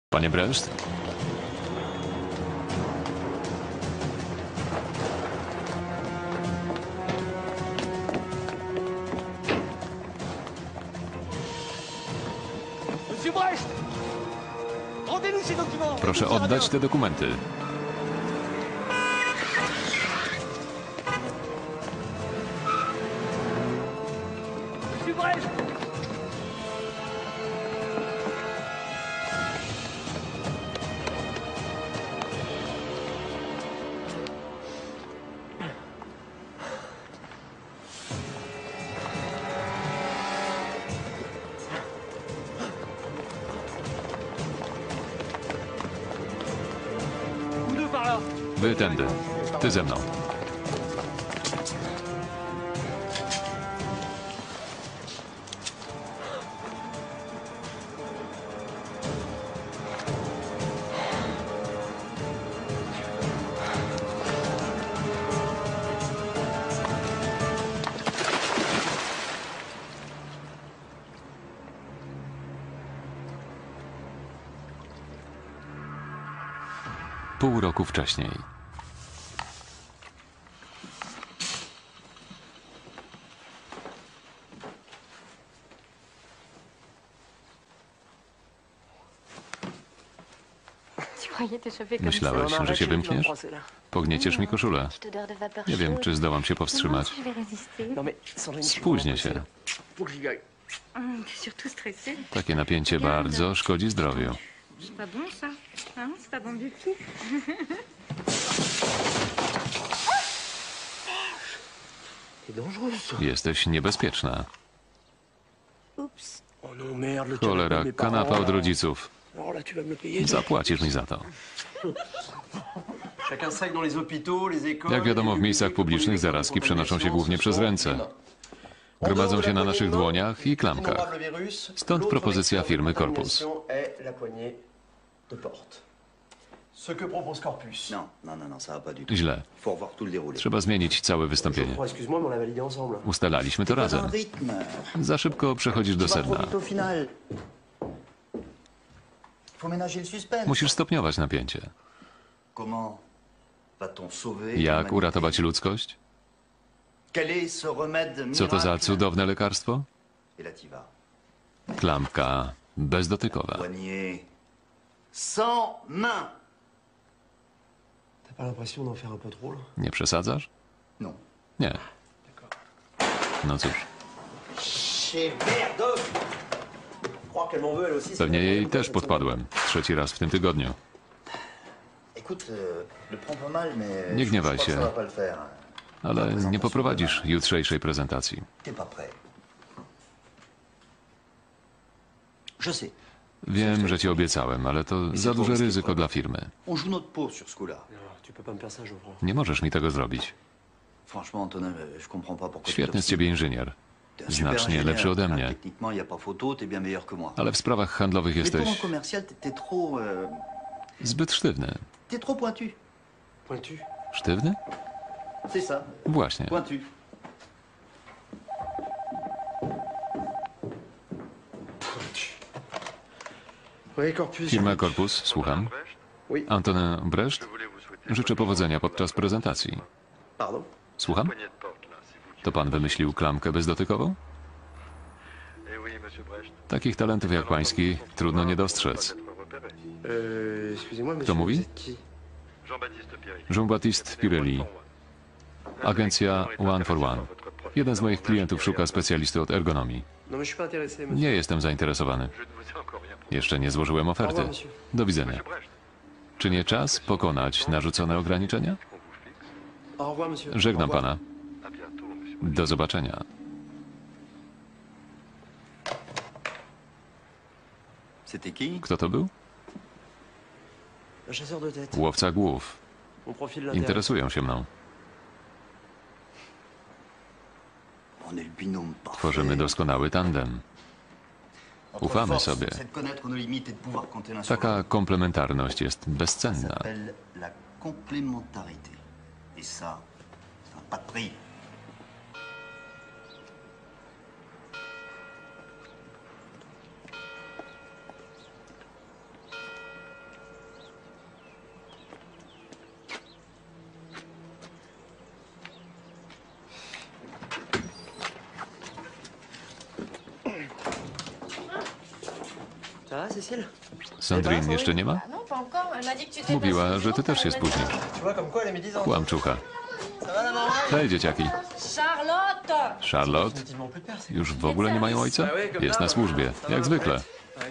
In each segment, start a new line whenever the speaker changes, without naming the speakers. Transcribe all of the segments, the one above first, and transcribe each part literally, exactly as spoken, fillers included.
Panie Brest? Proszę oddać te dokumenty. Wy tędy. Ty ze mną. Pół roku wcześniej. Myślałeś, że się wymkniesz? Pognieciesz mi koszulę. Nie wiem, czy zdołam się powstrzymać. Spóźnię się. Takie napięcie bardzo szkodzi zdrowiu. Jesteś niebezpieczna. Cholera, kanapa od rodziców. Zapłacisz mi za to. Jak wiadomo, w miejscach publicznych zarazki przenoszą się głównie przez ręce. Gromadzą się na naszych dłoniach i klamkach. Stąd propozycja firmy Corpus. Źle. Trzeba zmienić całe wystąpienie. Ustalaliśmy to razem. Za szybko przechodzisz do sedna. Musisz stopniować napięcie. Jak uratować ludzkość? Co to za cudowne lekarstwo? Klamka bezdotykowa. Nie przesadzasz? Nie. No cóż. Pewnie jej też podpadłem. Trzeci raz w tym tygodniu. Nie gniewaj się, ale nie poprowadzisz jutrzejszej prezentacji. Wiem, że ci obiecałem, ale to za duże ryzyko dla firmy. Nie możesz mi tego zrobić. Świetny z ciebie inżynier. Znacznie lepszy ode mnie. Ale w sprawach handlowych jesteś zbyt sztywny. Sztywny? Właśnie. Firma Corpus, słucham. Antonin Brest. Życzę powodzenia podczas prezentacji. Słucham? To pan wymyślił klamkę bezdotykową? Takich talentów jak pański trudno nie dostrzec. Kto mówi? Jean-Baptiste Pirelli. Agencja One for One. Jeden z moich klientów szuka specjalisty od ergonomii. Nie jestem zainteresowany. Jeszcze nie złożyłem oferty. Do widzenia. Czy nie czas pokonać narzucone ograniczenia? Żegnam pana. Do zobaczenia. Kto to był? Łowca głów. Interesują się mną. Tworzymy doskonały tandem. Ufamy sobie. Taka komplementarność jest bezcenna. Sandrine jeszcze nie ma? Mówiła, że ty też się spóźnisz. Kłamczucha. Hej, dzieciaki. Charlotte? Już w ogóle nie mają ojca? Jest na służbie, jak zwykle.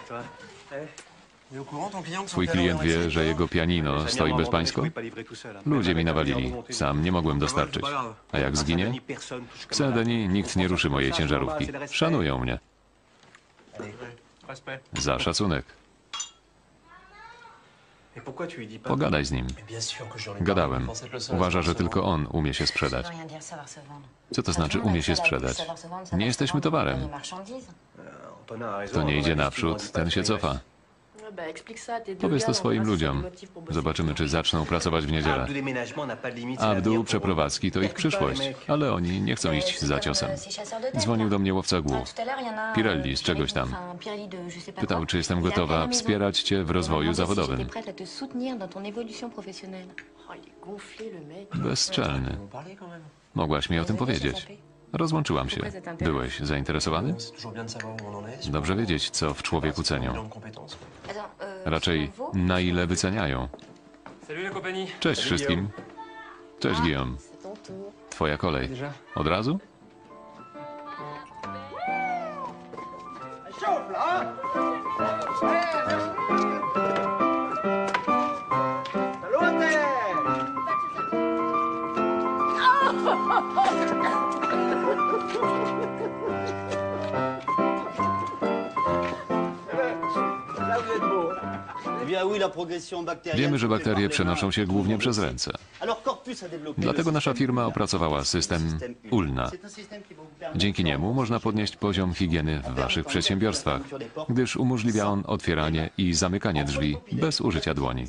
Twój klient wie, że jego pianino stoi bezpańsko? Ludzie mi nawalili. Sam nie mogłem dostarczyć. A jak zginie? W Saint-Denis nikt nie ruszy mojej ciężarówki. Szanują mnie. Za szacunek. Pogadaj z nim. Gadałem. Uważa, że tylko on umie się sprzedać. Co to znaczy umie się sprzedać? Nie jesteśmy towarem. Kto nie idzie naprzód, ten się cofa. Powiedz to swoim ludziom. Zobaczymy, czy zaczną pracować w niedzielę. Abdul, przeprowadzki to ich przyszłość, ale oni nie chcą iść za ciosem. Dzwonił do mnie łowca głów. Pirelli z czegoś tam. Pytał, czy jestem gotowa wspierać cię w rozwoju zawodowym. Bezczelny. Mogłaś mi o tym powiedzieć. Rozłączyłam się. Byłeś zainteresowany? Dobrze wiedzieć, co w człowieku cenią. Raczej, na ile wyceniają. Cześć wszystkim. Cześć, Guillaume. Twoja kolej. Od razu? Wiemy, że bakterie przenoszą się głównie przez ręce. Dlatego nasza firma opracowała system U L N A. Dzięki niemu można podnieść poziom higieny w waszych przedsiębiorstwach, gdyż umożliwia on otwieranie i zamykanie drzwi bez użycia dłoni.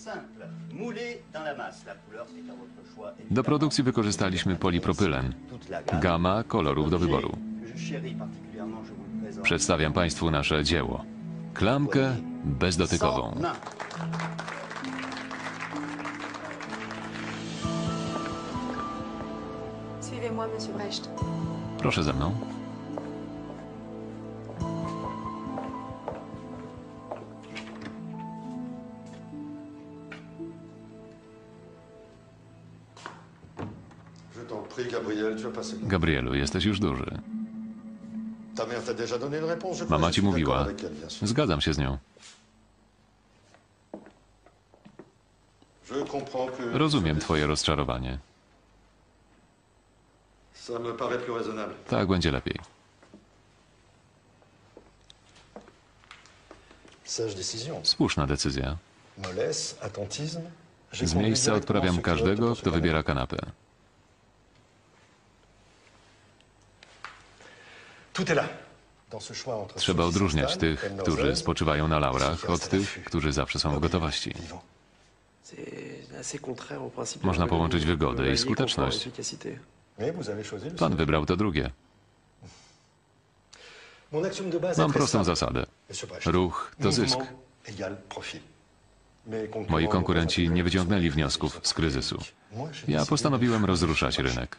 Do produkcji wykorzystaliśmy polipropylen. Gama kolorów do wyboru. Przedstawiam Państwu nasze dzieło. Klamkę bezdotykową. Proszę ze mną. Gabrielu, jesteś już duży. Mama ci mówiła. Zgadzam się z nią. Rozumiem twoje rozczarowanie. Tak będzie lepiej. Słuszna decyzja. Z miejsca odprawiam każdego, kto wybiera kanapę. Trzeba odróżniać tych, którzy spoczywają na laurach, od tych, którzy zawsze są w gotowości. Można połączyć wygodę i skuteczność. Pan wybrał to drugie. Mam prostą zasadę. Ruch to zysk. Moi konkurenci nie wyciągnęli wniosków z kryzysu. Ja postanowiłem rozruszać rynek.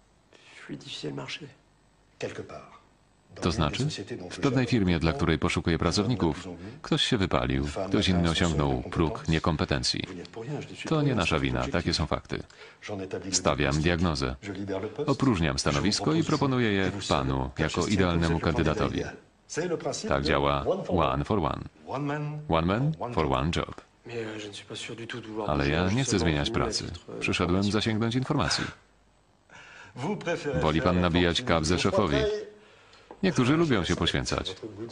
To znaczy, w pewnej firmie, dla której poszukuję pracowników, ktoś się wypalił, ktoś inny osiągnął próg niekompetencji. To nie nasza wina, takie są fakty. Stawiam diagnozę. Opróżniam stanowisko i proponuję je panu jako idealnemu kandydatowi. Tak działa one for one. One man for one job. Ale ja nie chcę zmieniać pracy. Przyszedłem zasięgnąć informacji. Woli pan nabijać kabzę szefowi. Niektórzy lubią się poświęcać.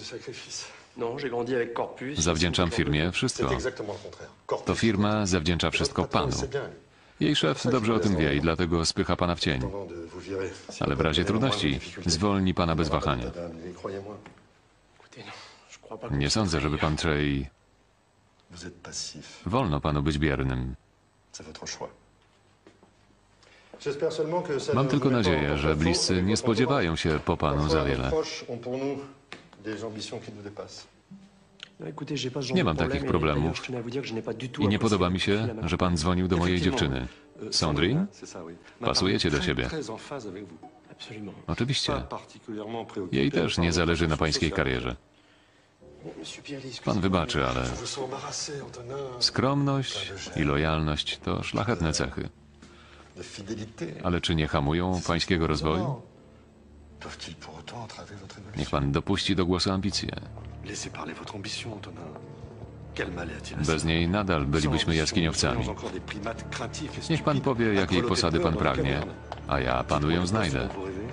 Zawdzięczam firmie wszystko. To firma zawdzięcza wszystko panu. Jej szef dobrze o tym wie i dlatego spycha pana w cień. Ale w razie trudności zwolni pana bez wahania. Nie sądzę, żeby pan Trey... Wolno panu być biernym. Mam tylko nadzieję, że bliscy nie spodziewają się po panu za wiele. Nie mam takich problemów i nie podoba mi się, że pan dzwonił do mojej dziewczyny. Sandrine? Pasujecie do siebie. Oczywiście. Jej też nie zależy na pańskiej karierze. Pan wybaczy, ale skromność i lojalność to szlachetne cechy. Ale czy nie hamują pańskiego rozwoju? Niech pan dopuści do głosu ambicje. Bez niej nadal bylibyśmy jaskiniowcami. Niech pan powie, jakiej posady pan pragnie, a ja panu ją znajdę.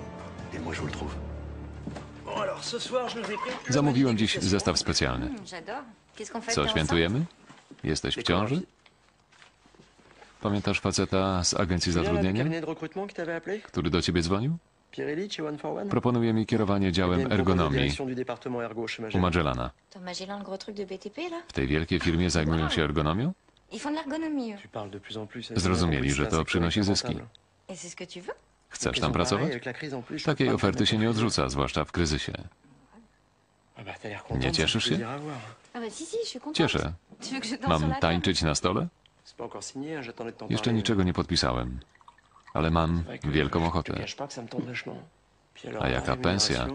Zamówiłem dziś zestaw specjalny. Co świętujemy? Jesteś w ciąży? Pamiętasz faceta z agencji zatrudnienia, który do ciebie dzwonił? Proponuje mi kierowanie działem ergonomii u Magellana. W tej wielkiej firmie zajmują się ergonomią? Zrozumieli, że to przynosi zyski. Chcesz tam pracować? Takiej oferty się nie odrzuca, zwłaszcza w kryzysie. Nie cieszysz się? Cieszę. Mam tańczyć na stole? Jeszcze niczego nie podpisałem, ale mam wielką ochotę. A jaka pensja?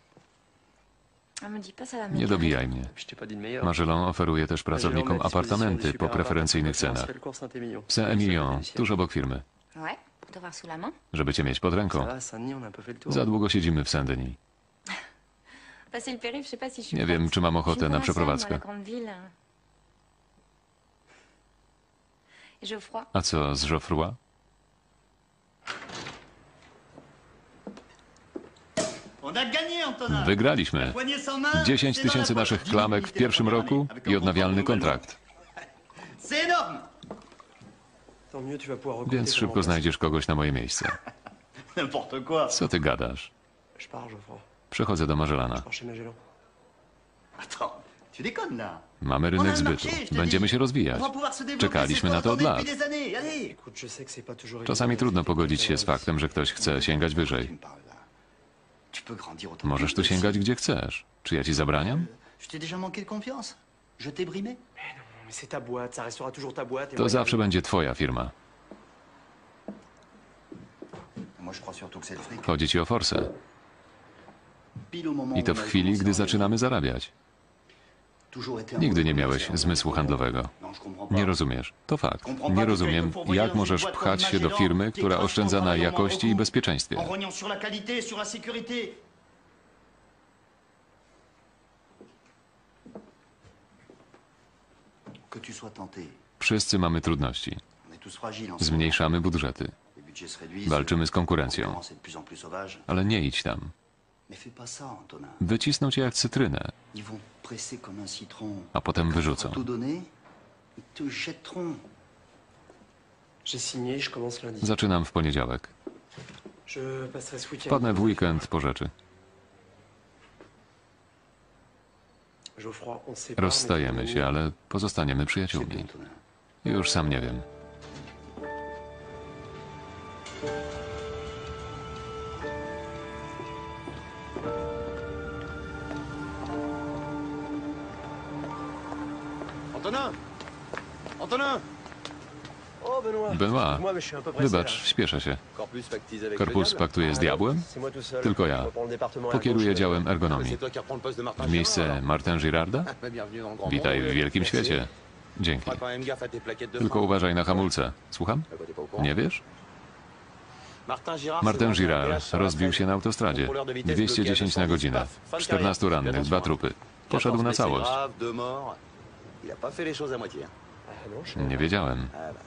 Nie dobijaj mnie. Magellon oferuje też pracownikom apartamenty po preferencyjnych cenach. W Saint-Emilion, tuż obok firmy. Żeby cię mieć pod ręką. Za długo siedzimy w Saint-Denis. Nie wiem, czy mam ochotę na przeprowadzkę. A co z Geoffroy? Wygraliśmy. dziesięć tysięcy naszych klamek w pierwszym roku i odnawialny kontrakt. Więc szybko znajdziesz kogoś na moje miejsce. Co ty gadasz? Przechodzę do Magellana. Mamy rynek zbytu. Będziemy się rozwijać. Czekaliśmy na to od lat. Czasami trudno pogodzić się z faktem, że ktoś chce sięgać wyżej. Możesz tu sięgać gdzie chcesz. Czy ja ci zabraniam? To zawsze będzie twoja firma. Chodzi ci o forsę. I to w chwili, gdy zaczynamy zarabiać. Nigdy nie miałeś zmysłu handlowego. Nie rozumiesz. To fakt. Nie rozumiem, jak możesz pchać się do firmy, która oszczędza na jakości i bezpieczeństwie. Wszyscy mamy trudności. Zmniejszamy budżety. Walczymy z konkurencją. Ale nie idź tam. Wycisną cię jak cytrynę, a potem wyrzucą. Zaczynam w poniedziałek. Wpadnę w weekend po rzeczy. Rozstajemy się, ale pozostaniemy przyjaciółmi. Już sam nie wiem. Benoit, wybacz, śpieszę się. Korpus paktuje z diabłem? Tylko ja. Pokieruję działem ergonomii. W miejsce Martin Girarda? Witaj w wielkim świecie. Dzięki. Tylko uważaj na hamulce. Słucham? Nie wiesz? Martin Girard rozbił się na autostradzie. dwieście dziesięć na godzinę. czternastu rannych, dwa trupy. Poszedł na całość. Nie wiedziałem.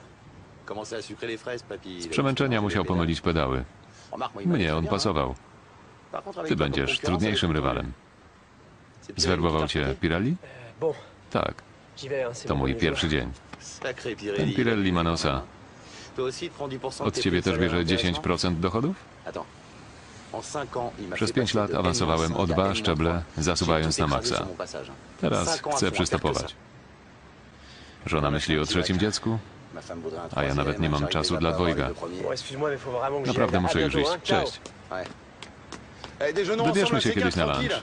Z przemęczenia musiał pomylić pedały. Mnie on pasował. Ty będziesz trudniejszym rywalem. Zwerbował cię Pirelli? Tak. To mój pierwszy dzień. Ten Pirelli ma nosa. Od ciebie też bierze dziesięć procent dochodów? Przez pięć lat awansowałem o dwa szczeble, zasuwając na maksa. Teraz chcę przystopować. Żona myśli o trzecim dziecku, a ja nawet nie mam czasu dla dwojga. Naprawdę muszę już iść. Cześć. Wybierzmy się kiedyś na lunch.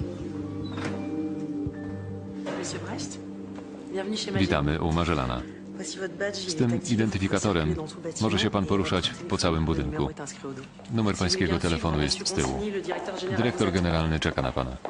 Witamy u Magellana. Z tym identyfikatorem może się pan poruszać po całym budynku. Numer pańskiego telefonu jest z tyłu. Dyrektor generalny czeka na pana.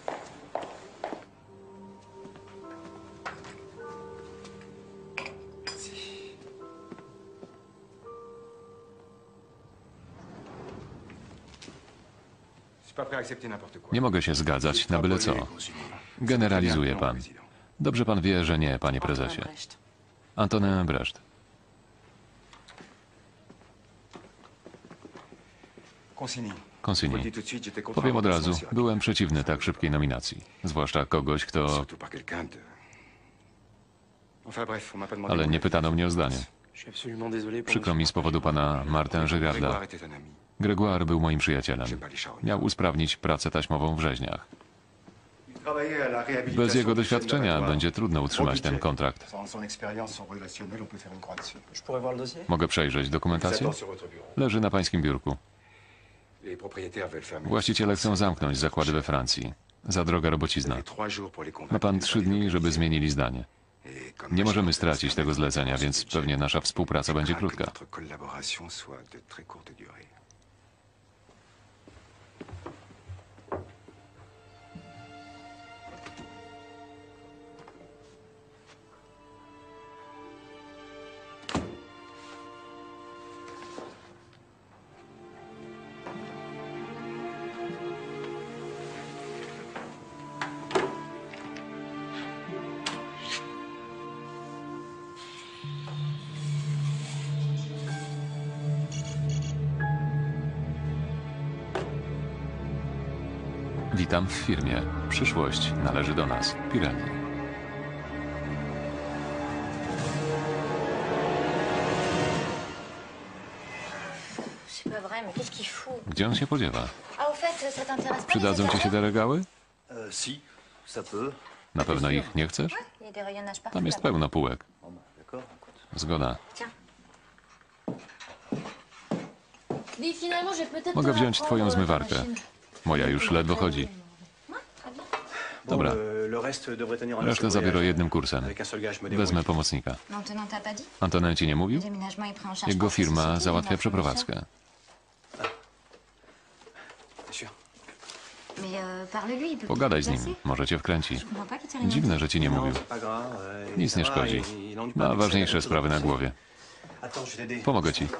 Nie mogę się zgadzać na byle co. Generalizuje pan. Dobrze pan wie, że nie, panie prezesie. Antonin Brecht. Consigny. Powiem od razu, byłem przeciwny tak szybkiej nominacji. Zwłaszcza kogoś, kto... Ale nie pytano mnie o zdanie. Przykro mi z powodu pana Martin Girarda. Grégoire był moim przyjacielem. Miał usprawnić pracę taśmową w Rzeźniach. Bez jego doświadczenia będzie trudno utrzymać ten kontrakt. Mogę przejrzeć dokumentację? Leży na pańskim biurku. Właściciele chcą zamknąć zakłady we Francji. Za droga robocizna. Ma pan trzy dni, żeby zmienili zdanie. Nie możemy stracić tego zlecenia, więc pewnie nasza współpraca będzie krótka. Witam w firmie. Przyszłość należy do nas. Pirelli. Gdzie on się podziewa? Przydadzą ci się te regały? Na pewno ich nie chcesz? Tam jest pełno półek. Zgoda. Mogę wziąć twoją zmywarkę. Moja już ledwo chodzi. Dobra. Resztę zabiorę jednym kursem. Wezmę pomocnika. Antonin ci nie mówił? Jego firma załatwia przeprowadzkę. Pogadaj z nim, może cię wkręci. Dziwne, że ci nie mówił. Nic nie szkodzi. Ma ważniejsze sprawy na głowie. Pomogę ci.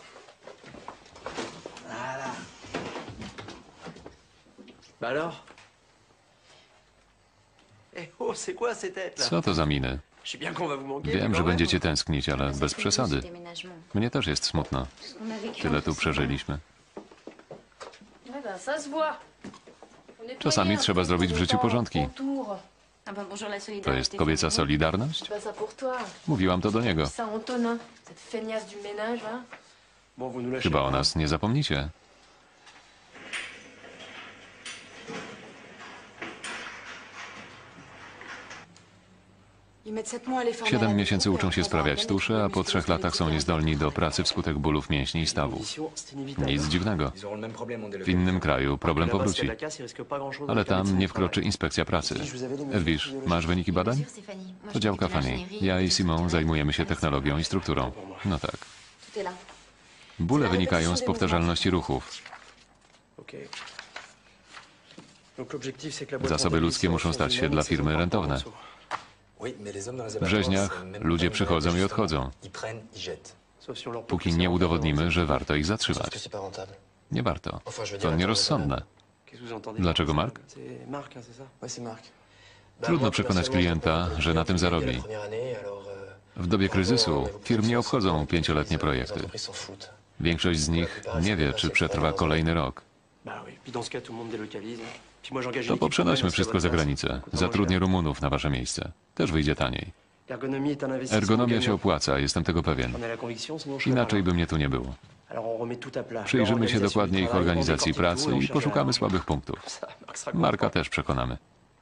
Co to za miny? Wiem, że będziecie tęsknić, ale bez przesady. Mnie też jest smutno. Tyle tu przeżyliśmy. Czasami trzeba zrobić w życiu porządki. To jest kobieca solidarność? Mówiłam to do niego. Chyba o nas nie zapomnicie. Siedem miesięcy uczą się sprawiać tusze, a po trzech latach są niezdolni do pracy wskutek bólów mięśni i stawów. Nic dziwnego. W innym kraju problem powróci. Ale tam nie wkroczy inspekcja pracy. Edwisz, masz wyniki badań? To działka Fanny. Ja i Simon zajmujemy się technologią i strukturą. No tak. Bóle wynikają z powtarzalności ruchów. Zasoby ludzkie muszą stać się dla firmy rentowne. W Rzeźniach ludzie przychodzą i odchodzą, póki nie udowodnimy, że warto ich zatrzymać. Nie warto. To nierozsądne. Dlaczego, Mark? Trudno przekonać klienta, że na tym zarobi. W dobie kryzysu firm nie obchodzą pięcioletnie projekty. Większość z nich nie wie, czy przetrwa kolejny rok. To poprzenośmy wszystko za granicę. Zatrudnię Rumunów na wasze miejsce. Też wyjdzie taniej. Ergonomia się opłaca, jestem tego pewien. Inaczej by mnie tu nie było. Przyjrzymy się dokładnie ich organizacji pracy i poszukamy słabych punktów. Marka też przekonamy.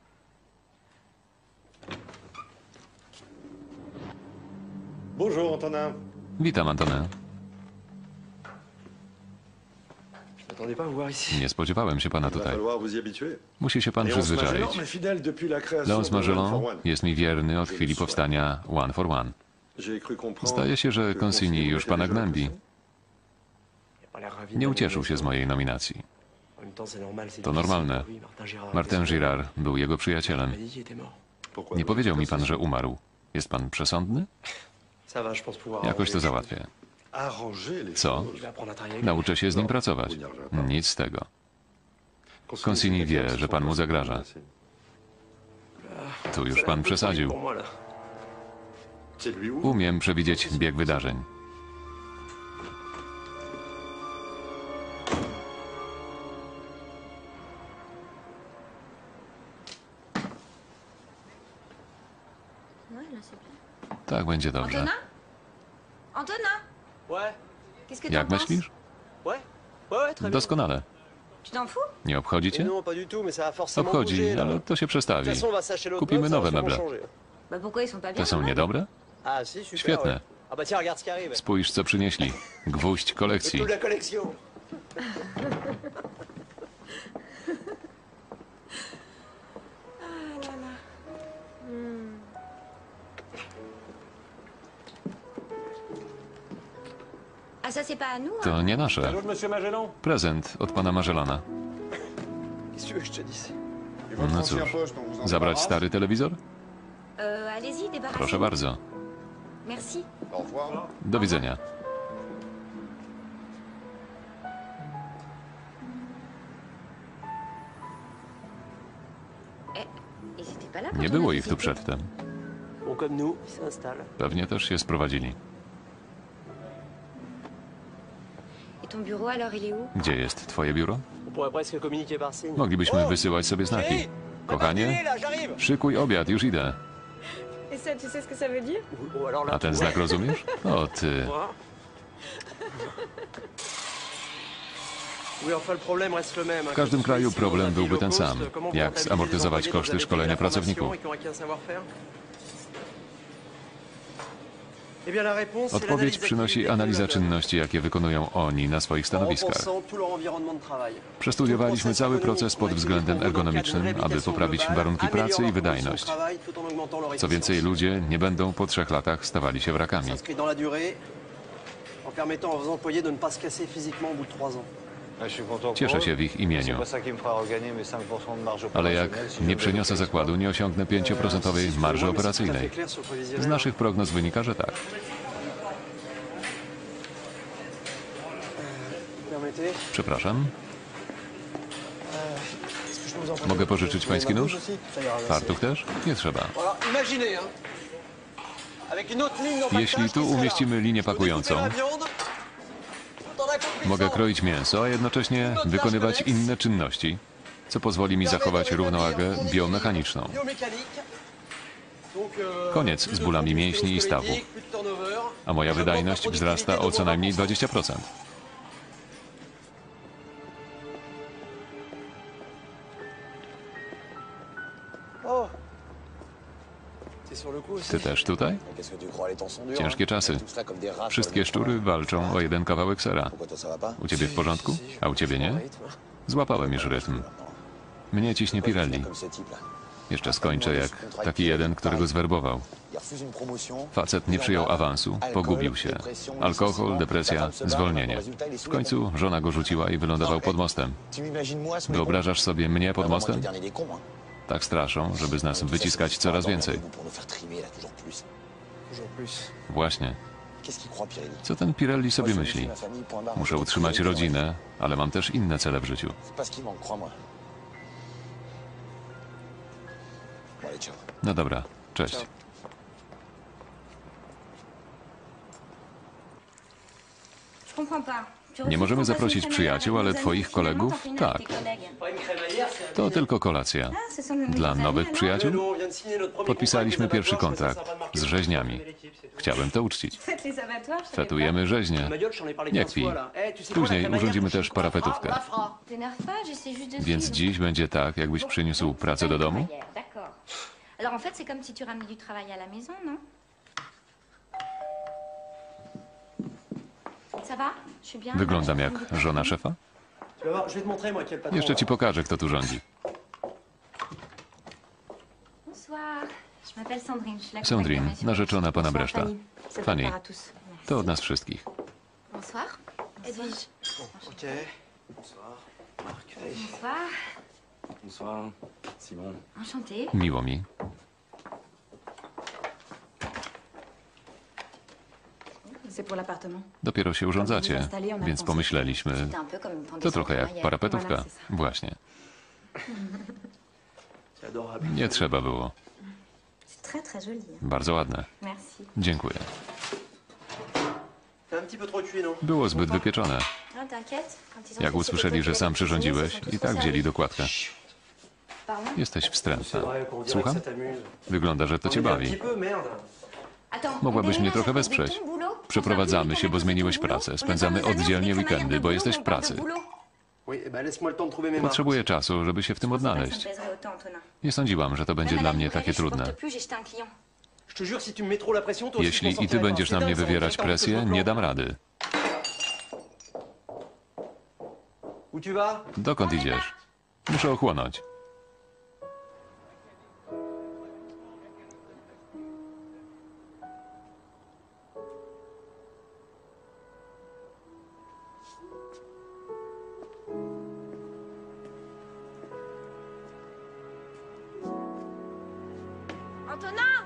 Witam, Antonin. Nie spodziewałem się pana tutaj. Musi się pan przyzwyczaić. Léonce Magellan jest mi wierny od chwili powstania One for One. Zdaje się, że Consigny już pana gnębi. Nie ucieszył się z mojej nominacji. To normalne. Martin Girard był jego przyjacielem. Nie powiedział mi pan, że umarł. Jest pan przesądny? Jakoś to załatwię. Co? Nauczę się z nim pracować. Nic z tego. Consigny wie, że pan mu zagraża. Tu już pan przesadził. Umiem przewidzieć bieg wydarzeń. Tak będzie dobrze. Jak myślisz? Doskonale. Nie obchodzi cię? Obchodzi, ale to się przestawi. Kupimy nowe meble. Te są niedobre? Świetne. Spójrz, co przynieśli. Gwóźdź kolekcji. To nie nasze. Prezent od pana Magelana. No cóż, zabrać stary telewizor? Proszę bardzo. Do widzenia. Nie było ich tu przedtem. Pewnie też się sprowadzili. Gdzie jest twoje biuro? Moglibyśmy wysyłać sobie znaki. Kochanie, szykuj obiad, już idę. A ten znak rozumiesz? O ty. W każdym kraju problem byłby ten sam. Jak zamortyzować koszty szkolenia pracowników? Odpowiedź przynosi analiza czynności, jakie wykonują oni na swoich stanowiskach. Przestudiowaliśmy cały proces pod względem ergonomicznym, aby poprawić warunki pracy i wydajność. Co więcej, ludzie nie będą po trzech latach stawali się wrakami. Cieszę się w ich imieniu. Ale jak nie przyniosę zakładu, nie osiągnę pięcioprocentowej marży operacyjnej. Z naszych prognoz wynika, że tak. Przepraszam. Mogę pożyczyć pański nóż? Fartuch też? Nie trzeba. Jeśli tu umieścimy linię pakującą, mogę kroić mięso, a jednocześnie wykonywać inne czynności, co pozwoli mi zachować równowagę biomechaniczną. Koniec z bólami mięśni i stawów, a moja wydajność wzrasta o co najmniej dwadzieścia procent. Ty też tutaj? Ciężkie czasy. Wszystkie szczury walczą o jeden kawałek sera. U ciebie w porządku? A u ciebie nie? Złapałem już rytm. Mnie ciśnie Pirelli. Jeszcze skończę jak taki jeden, który go zwerbował. Facet nie przyjął awansu, pogubił się. Alkohol, depresja, zwolnienie. W końcu żona go rzuciła i wylądował pod mostem. Wyobrażasz sobie mnie pod mostem? Tak straszą, żeby z nas wyciskać coraz więcej. Właśnie. Co ten Pirelli sobie myśli? Muszę utrzymać rodzinę, ale mam też inne cele w życiu. No dobra, cześć. Nie możemy zaprosić przyjaciół, ale twoich kolegów? Tak. To tylko kolacja. Dla nowych przyjaciół? Podpisaliśmy pierwszy kontrakt z rzeźniami. Chciałem to uczcić. Fetujemy rzeźnie. Nie kpij. Później urządzimy też parapetówkę. Więc dziś będzie tak, jakbyś przyniósł pracę do domu? Wyglądam jak żona szefa? Jeszcze ci pokażę, kto tu rządzi. Sandrine, narzeczona pana Breszta. Fanny, to od nas wszystkich.
Bonsoir. Edwige.
Ok. Bonsoir. Marc.
Bonsoir.
Bonsoir. Simon.
Enchantée.
Miło mi.
C'est pour l'appartement.
Dopiero się urządzacie, więc pomyśleliśmy,
C'était un peu comme une pendaison
to trochę jak
arrière.
parapetówka.
Voilà, c'est ça.
Właśnie.
C'est adorable.
Nie trzeba było.
C'est très très joli.
Bardzo ładne.
Merci.
Dziękuję.
T'es un petit peu trop cuit, non?
Było zbyt wypieczone.
Non, t'inquiète. Quand ils ont
Jak
fait
usłyszeli, że sam przyrządziłeś, i tak wzięli dokładkę.
Pardon?
Jesteś
C'est
wstrętna.
vrai qu'on dirait que
Słucham?
ça t'amuse.
Wygląda, że to cię
Un
bawi.
petit peu, merde.
Attends,
Mogłabyś
on
mnie
déménage
trochę
à cause de
wesprzeć.
ton boulot?
Przeprowadzamy się, bo zmieniłeś pracę. Spędzamy oddzielnie weekendy, bo jesteś w pracy.
Oui, eh ben laisse-moi le temps de trouver mes marques.
Potrzebuję czasu, żeby się w tym odnaleźć. Nie sądziłam, że to będzie dla mnie takie trudne.
Je te jure, si tu me mets trop la pression, toi aussi, je m'en
Jeśli i ty
sortirai
będziesz
pas.
na
C'est
mnie
dingue, ça,
wywierać
on
presję,
t'entend
nie
tout
dam rady.
Où tu vas?
Dokąd idziesz? Muszę ochłonąć.
Antonin!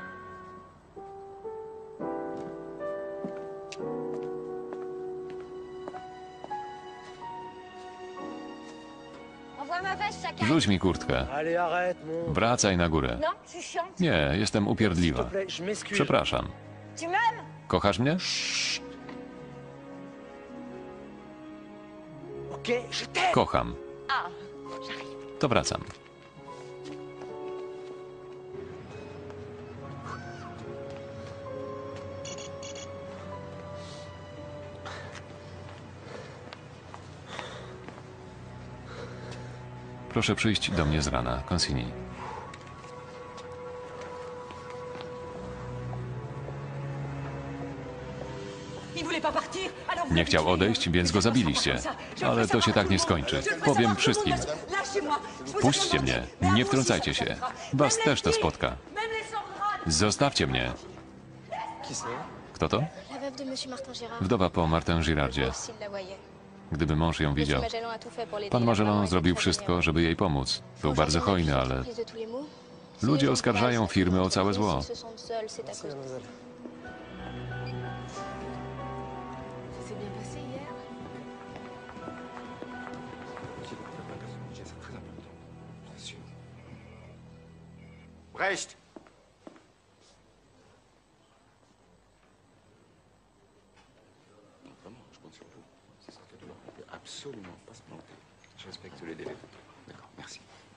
Envoie ma veste, chacun.
Rzuć mi kurtkę.
Allez, arrête, mon.
Wracaj na górę.
Non, tu chantes.
Nie, jestem
S'il te
upierdliwa.
plaît, je m'excuse.
Przepraszam.
Tu m'aimes?
Kochasz mnie?
Ok, je t'aime.
Kocham.
Ah, j'arrive.
To wracam. Proszę przyjść do mnie z rana, Consigny. Nie chciał odejść, więc go zabiliście. Ale to się tak nie skończy. Powiem wszystkim. Puśćcie mnie. Nie wtrącajcie się. Was też to spotka. Zostawcie mnie.
Qui c'est?
Kto to?
La veuve de Monsieur Martin Gérard.
Wdowa po Martin Girardzie.
S'il la voyait.
Gdyby mąż ją widział.
Monsieur Magellan a tout fait pour l'aider.
Pan
La
Magellan
maman
zrobił
était très
wszystko,
généreuse.
żeby jej pomóc. Był bardzo hojny, ale
Prise de tous les maux.
ludzie oskarżają firmy o całe zło.
S'ils se sentent seuls, c'est à cause de ça.
Mademoiselle.
Ça s'est bien passé hier?
C'est très important, bien sûr. Brecht! Non, vraiment, je compte sur vous. Ce sera cadeau. On ne peut absolument pas se planter. Je respecte les délais. D'accord, merci.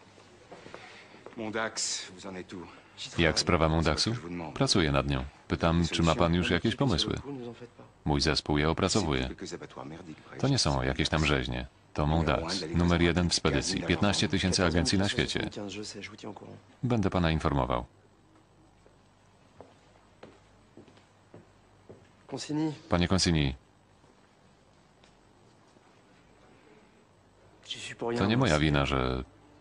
Mondax, vous en êtes où?
Jak sprawa Mondaxu? Pracuję nad nią. Pytam, czy ma pan już jakieś pomysły?
Vous nous en faites pas.
Mój zespół je opracowuje. To nie są jakieś tam rzeźnie. To Mondax, numer jeden w spedycji. piętnaście tysięcy agencji na świecie.
soixante-quinze, je sais, je vous tiens au courant.
Będę pana informował.
Consigny,
Panie Consigny,
j'y suis pour rien.
to nie moja wina, że...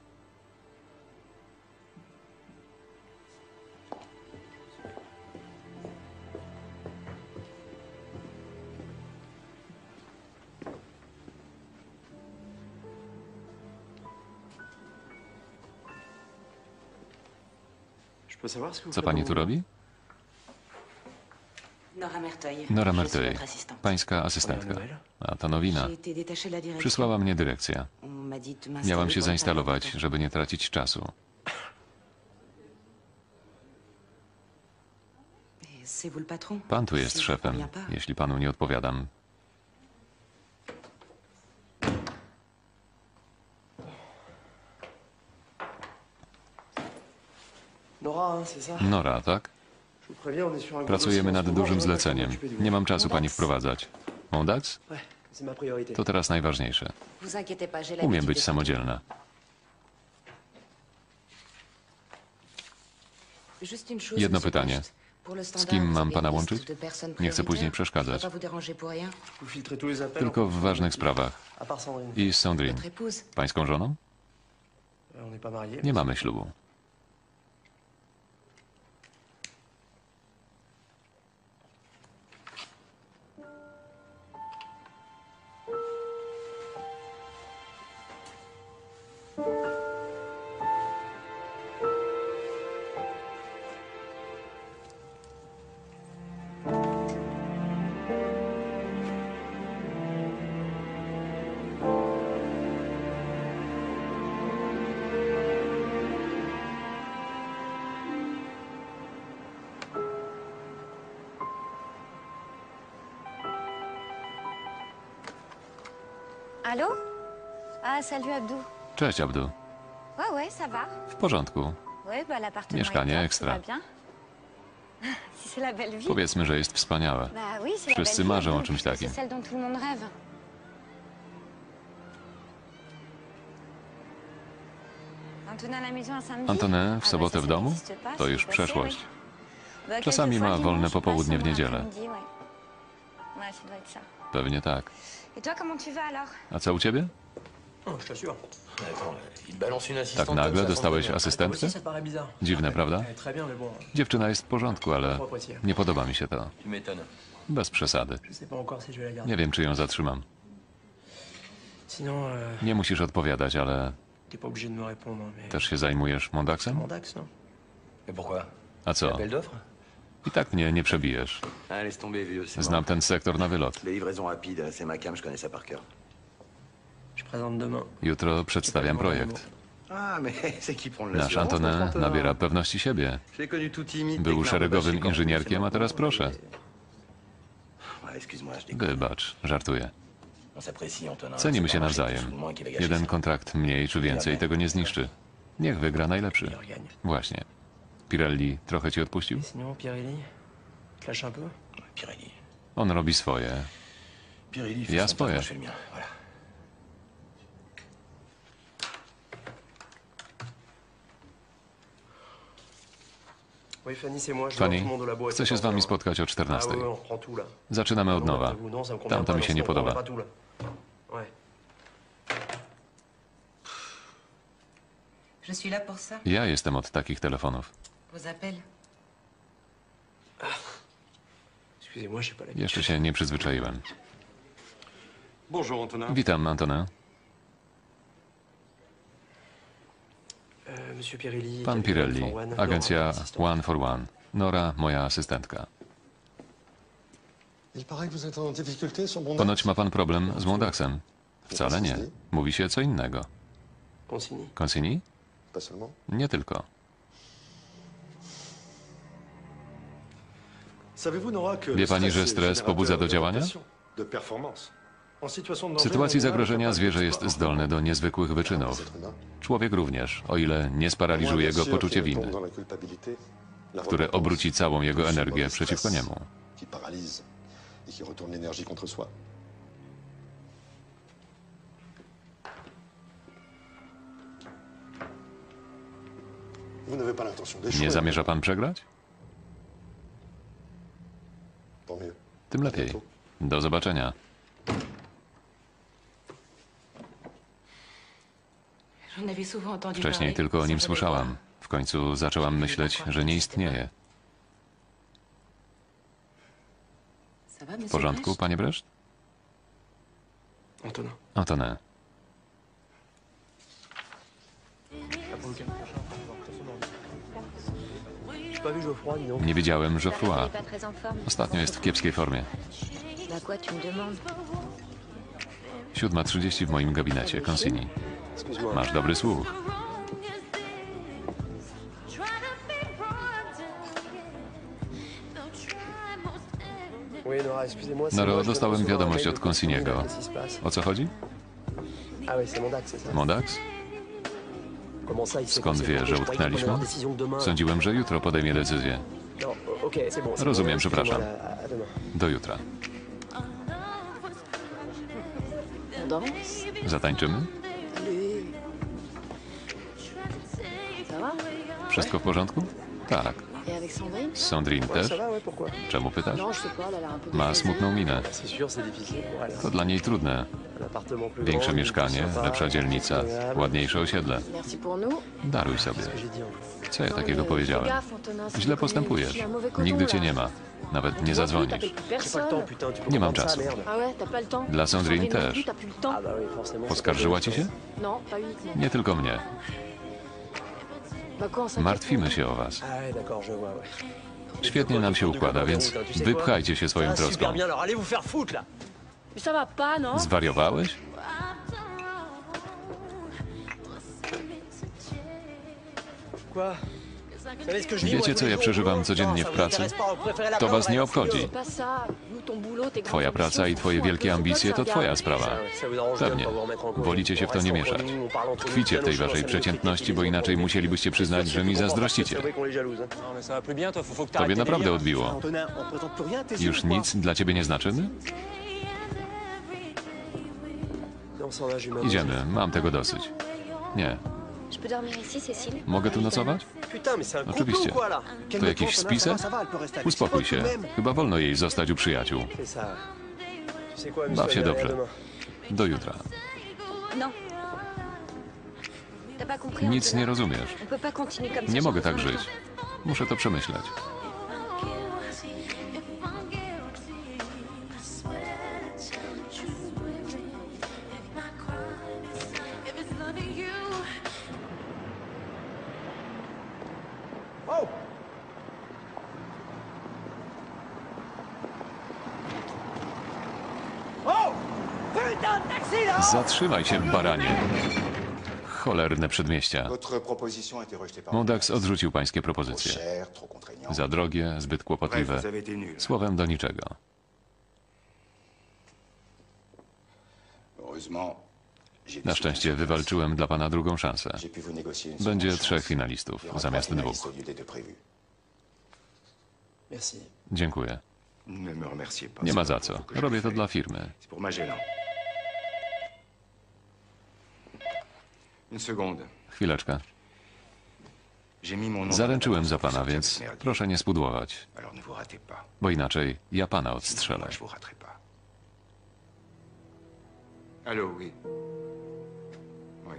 Je peux savoir ce que vous
Co
faites
pani
dans
tu
vos-
robi?
Nora Merteuil.
Nora
Je suis
Merteuil,
votre assistante.
pańska asystentka. A to nowina.
J'ai été détachée de la direction.
Przysłała mnie dyrekcja.
On m'a dit de m'installer
Miałam się
pour le
zainstalować,
faire.
żeby nie tracić czasu.
Et c'est vous le patron?
Pan tu jest
Si je
szefem,
conviens pas.
jeśli panu nie odpowiadam.
Nora, hein, c'est ça?
Nora, tak?
Je vous préviens, on est sur un gros
Pracujemy
dossier en
nad
ce moment,
dużym
je vais pas
zleceniem.
m'occuper du
Nie mam czasu pani wprowadzać. Mondax?
Ouais, c'est ma priorité.
To teraz najważniejsze.
Vous inquiétez pas, j'ai
Umiem
l'habitude
być
de-
samodzielna.
Juste une chose,
Jedno
monsieur
pytanie.
Brecht. Pour le
Z
standard,
kim
vous
mam
avez
pana
une
łączyć?
liste de personnes
Nie chcę później
prioritaires.
przeszkadzać.
Je vais pas vous déranger pour rien.
Vous filtrez tous les appels.
Tylko
en
w
fonction
ważnych
de-
sprawach.
À part Sandrine.
I z Sandrine.
Votre épouse.
Pańską żoną?
Euh, On n'est pas mariés.
Nie mamy ślubu.
Allô? Ah, salut Abdou.
Cześć, Abdu.
Ouais, ouais, ça va.
W porządku.
Ouais, bah l'appartement
Mieszkanie
est top,
ekstra.
tout va bien. Si c'est la belle vie.
Powiedzmy, że jest wspaniałe.
Bah oui, c'est la
Wszyscy
belle vie,
marzą o
Abdou.
czymś takim.
C'est celle dont tout le monde rêve. Antonin à la maison un samedi?
Antonin w
Ah bah
sobotę
ça,
w
ça
domu?
n'existe pas,
To
c'est
już
passé,
przeszłość.
oui. Bah,
Czasami
quelquefois,
ma wolne
dimanche,
popołudnie w
passe
niedzielę.
après-midi, ouais. Ouais, ça doit être ça.
Pewnie tak.
Et toi, comment tu vas alors?
A co u ciebie?
Oh, je t'assure.
Tak nagle dostałeś asystentkę?
Toi aussi, ça te paraît bizarre.
Dziwne, prawda?
Ouais, très bien, mais bon,
Dziewczyna jest w porządku, ale nie podoba mi się to. Bez przesady.
je sais pas encore si je vais la garder.
Nie wiem, czy ją zatrzymam.
Sinon, euh,
Nie musisz odpowiadać, ale
t'es pas obligé de me répondre, mais...
też się zajmujesz Mondaxem?
Mandax, non?
Mais pourquoi?
A co?
Appel d'offres?
I tak mnie nie przebijesz.
Ah, laisse tomber, vieux, c'est
Znam
mort.
ten sektor na wylot.
Les livraisons rapides, c'est ma cam, je connais ça par cœur.
Je présente demain.
Jutro przedstawiam projekt.
Ah, mais c'est qui prend le
Nasz Antonin nabiera pewności siebie.
Je l'ai connu tout timide.
Był
dès que
szeregowym
Nardo
inżynierkiem, a teraz proszę.
Ouais, excuse-moi, je déconne.
Wybacz, żartuję.
On s'apprécie, Antonin.
Cenimy
C'est
się
pas marché,
nawzajem.
tout le monde qui va gâcher
Jeden
ça.
kontrakt mniej czy więcej tego nie zniszczy. Niech wygra najlepszy.
Il regagne.
Właśnie. Pirelli trochę ci odpuścił?
Sinon, Pirelli, te lâche un peu?
Pirelli.
On robi swoje.
Pirelli,
Ja
fait son taf,
swoje.
moi, je fais le mien. Voilà.
Oui, Fanny, c'est moi. Je
Fanny,
vois tout le monde au labo à
chcę się z wami
quatorze heures.
spotkać o
Ah
czternastej.
ouais, ouais, on reprend tout, là.
Zaczynamy od
Non,
nowa.
vous, non, ça me convient
Tamto
pas,
mi się
non,
nie
sinon, on
podoba.
reprend tout, là. Ouais.
Je suis là pour ça.
Ja jestem od takich telefonów.
Vos appels.
Excusez-moi, je sais pas la
Jeszcze się nie przyzwyczaiłem.
Bonjour Antonin.
Witam, Antonin.
Euh, Monsieur Pirelli.
Pan
cabinet
Pirelli,
One for One.
agencja
Nora, assistante.
One for One. Nora, moja asystentka.
Il paraît que vous êtes en difficulté sur mon
Ponoć ma pan problem z Mondaxem. Wcale nie. Mówi się co innego.
Consigny.
Consigny?
Pas seulement.
Nie tylko.
Savez-vous, Nora, que
Wie
le
pani, że
stress est
stres pobudza do
générateur
działania?
d'adaptation, de performance. En situation de
W
danger,
sytuacji
l'animal
zagrożenia
est
zwierzę
capable
jest
de
zdolne do niezwykłych
Les
wyczynów.
êtres humains.
Człowiek również, o ile nie sparaliżuje go poczucie winy,
Dans la culpabilité, la
które
repentance,
obróci całą jego
le
energię
mauvais
przeciwko
stress
niemu.
Qui paralyse et qui retourne l'énergie contre soi. Vous n'avez pas l'intention d'échouer.
Nie zamierza pan przegrać?
Tant mieux.
Tym lepiej. Do zobaczenia.
J'en avais souvent entendu
Wcześniej
parler,
tylko o nim
sans jamais
słyszałam. W końcu zaczęłam myśleć, że nie istnieje.
voir. Ça va, monsieur
W porządku,
Brecht?
panie Breszt?
Antonin.
Antonin.
J'ai pas vu Geoffroy, dis donc.
Nie widziałem
Ta femme
Geoffroy.
n'est pas très en forme.
Ostatnio jest w kiepskiej formie.
Bah quoi, tu me demandes?
siódma trzydzieści w moim gabinecie, Consigny.
Excuse-moi.
Masz dobry słuch.
Oui, Nora, excusez-moi. c'est
Noro,
moi, je viens de
dostałem
recevoir un
wiadomość
mail
od
de Consigny,
Consigniego.
là, qu'est-ce qui se passe?
O co chodzi?
Ah ouais, c'est Mondax, c'est ça.
Mondax?
Comment ça, il sait
Skąd
qu'on s'est
wie,
trompé?
że
Je croyais qu'il prenait
utknęliśmy?
leur décision demain.
Sądziłem, że jutro podejmie decyzję.
Non, ok, c'est bon. c'est
Rozumiem,
bon,
przepraszam.
excusez-moi, à- à demain.
Do jutra.
On danse?
Zatańczymy?
Ça va?
Wszystko w porządku? Tak.
Et avec Sandrine?
Z Sandrine
Ouais,
też?
ça va, ouais, pourquoi?
Czemu pytasz?
Non, je sais pas, elle a l'air un peu
Ma
déphasée.
smutną minę.
C'est sûr, c'est difficile pour elle.
To dla niej trudne.
Un appartement plus
Większe
grand,
mieszkanie,
plus sympa,
lepsza dzielnica,
plus agréable.
ładniejsze osiedle.
Merci pour nous.
Daruj sobie.
Ce que j'ai dit en fait.
Co ja
Non,
takiego
mais
powiedziałem?
fais gaffe, Antonin, c'est
Źle
déconné,
postępujesz.
je suis un mauvais coton,
Nigdy
là.
cię nie ma. Nawet
Tu
nie
vois plus,
zadzwonisz.
t'appelles plus
J'ai pas le
personne.
temps, putain, tu peux
Nie mam
comprendre ça,
czasu.
merde.
Ah ouais, t'as pas le temps?
Dla Sandrine
non
też.
plus, t'as plus le temps?
Ah bah oui, forcément. c'est
Poskarżyła
pas
ci się?
Non, pas uniquement.
Nie tylko mnie.
Bah quoi, on s'inquiète
Martwimy
pour
się o was.
Ah ouais, d'accord, je vois, ouais.
Świetnie nam się układa, więc wypchajcie się swoją
Ah, super
troską.
bien, alors allez vous faire foutre, là.
Mais ça va pas, non?
Zwariowałeś?
Quoi? Vous savez ce que je vis,
Wiecie,
moi,
co ja
tous les
przeżywam
jours,
codziennie
ça
w
vous
pracy?
intéresse pas, vous préférez la
To was
peur,
nie
la
obchodzi.
C'est pas ça. Nous, ton boulot, tes
Twoja
grandes
praca i
ambitions,
twoje
s'en fout
wielkie
un peu,
ambicje to
personne
twoja
regarde.
sprawa.
Ça vous arrange bien de
Pewnie.
pas vous remettre en cause.
Wolicie się w to nie
On
mieszać.
reste entre nous, on parle entre nous,
Tkwicie w tej
piano,
waszej
chant,
przeciętności, bo
ça
inaczej
nous
musielibyście przyznać, że mi zazdrościcie.
C'est vrai qu'on les jalouse, hein.
Non, mais ça va plus bien, toi, faut, faut que
Tobie
t'arrêtes tes
naprawdę
délires.
odbiło.
Antonin, on représente plus rien, t'es sûr
Już
ou quoi?
nic dla ciebie nie znaczymy?
Non, ça va, je vais m'amuser.
Idziemy, mam tego dosyć. Nie.
Je peux dormir ici, Cécile?
Mogę tu nocować?
Putain, mais c'est un complot
Oczywiście.
ou quoi là?
To jakiś spisek? Uspokój się. Chyba wolno jej zostać u przyjaciół.
C'est ça. Tu sais quoi,
Baw się
allez, à
dobrze.
demain.
Do jutra.
Non. T'as pas compris,
Nic
Antonin.
nie rozumiesz.
On peut pas continuer comme ça.
Nie
j'ai
mogę
besoin
tak
de
żyć.
temps.
Muszę to przemyśleć. Zatrzymaj się, baranie. Cholerne przedmieścia.
Votre proposition a été rejetée par
Mondax odrzucił pańskie
trop
propozycje.
cher, trop contraignant.
Za drogie, zbyt
Bref,
kłopotliwe.
vous avez été nul.
Słowem do niczego.
Heureusement, j'ai pu
Na szczęście wywalczyłem dla pana drugą szansę.
J'ai pu vous négocier une
Będzie
seconde
trzech
chance.
finalistów
Il y aura
zamiast
trois
dwóch.
finalistes au lieu des deux prévus.
Merci.
Dziękuję.
Ne me remerciez pas.
Nie
c'est
ma
pas
za
pour
co.
vous que je
Robię
le
to
fais.
dla firmy.
C'est pour Magellan. Une seconde.
Chwileczkę.
J'ai mis mon nom
Zaręczyłem za
dans la
pana,
balance
więc
pour sortir de ce
proszę nie spudłować.
merdier. Alors ne vous ratez pas.
Bo inaczej ja pana
Sinon,
odstrzelę.
moi, je vous raterai pas. Allô, oui. Oui.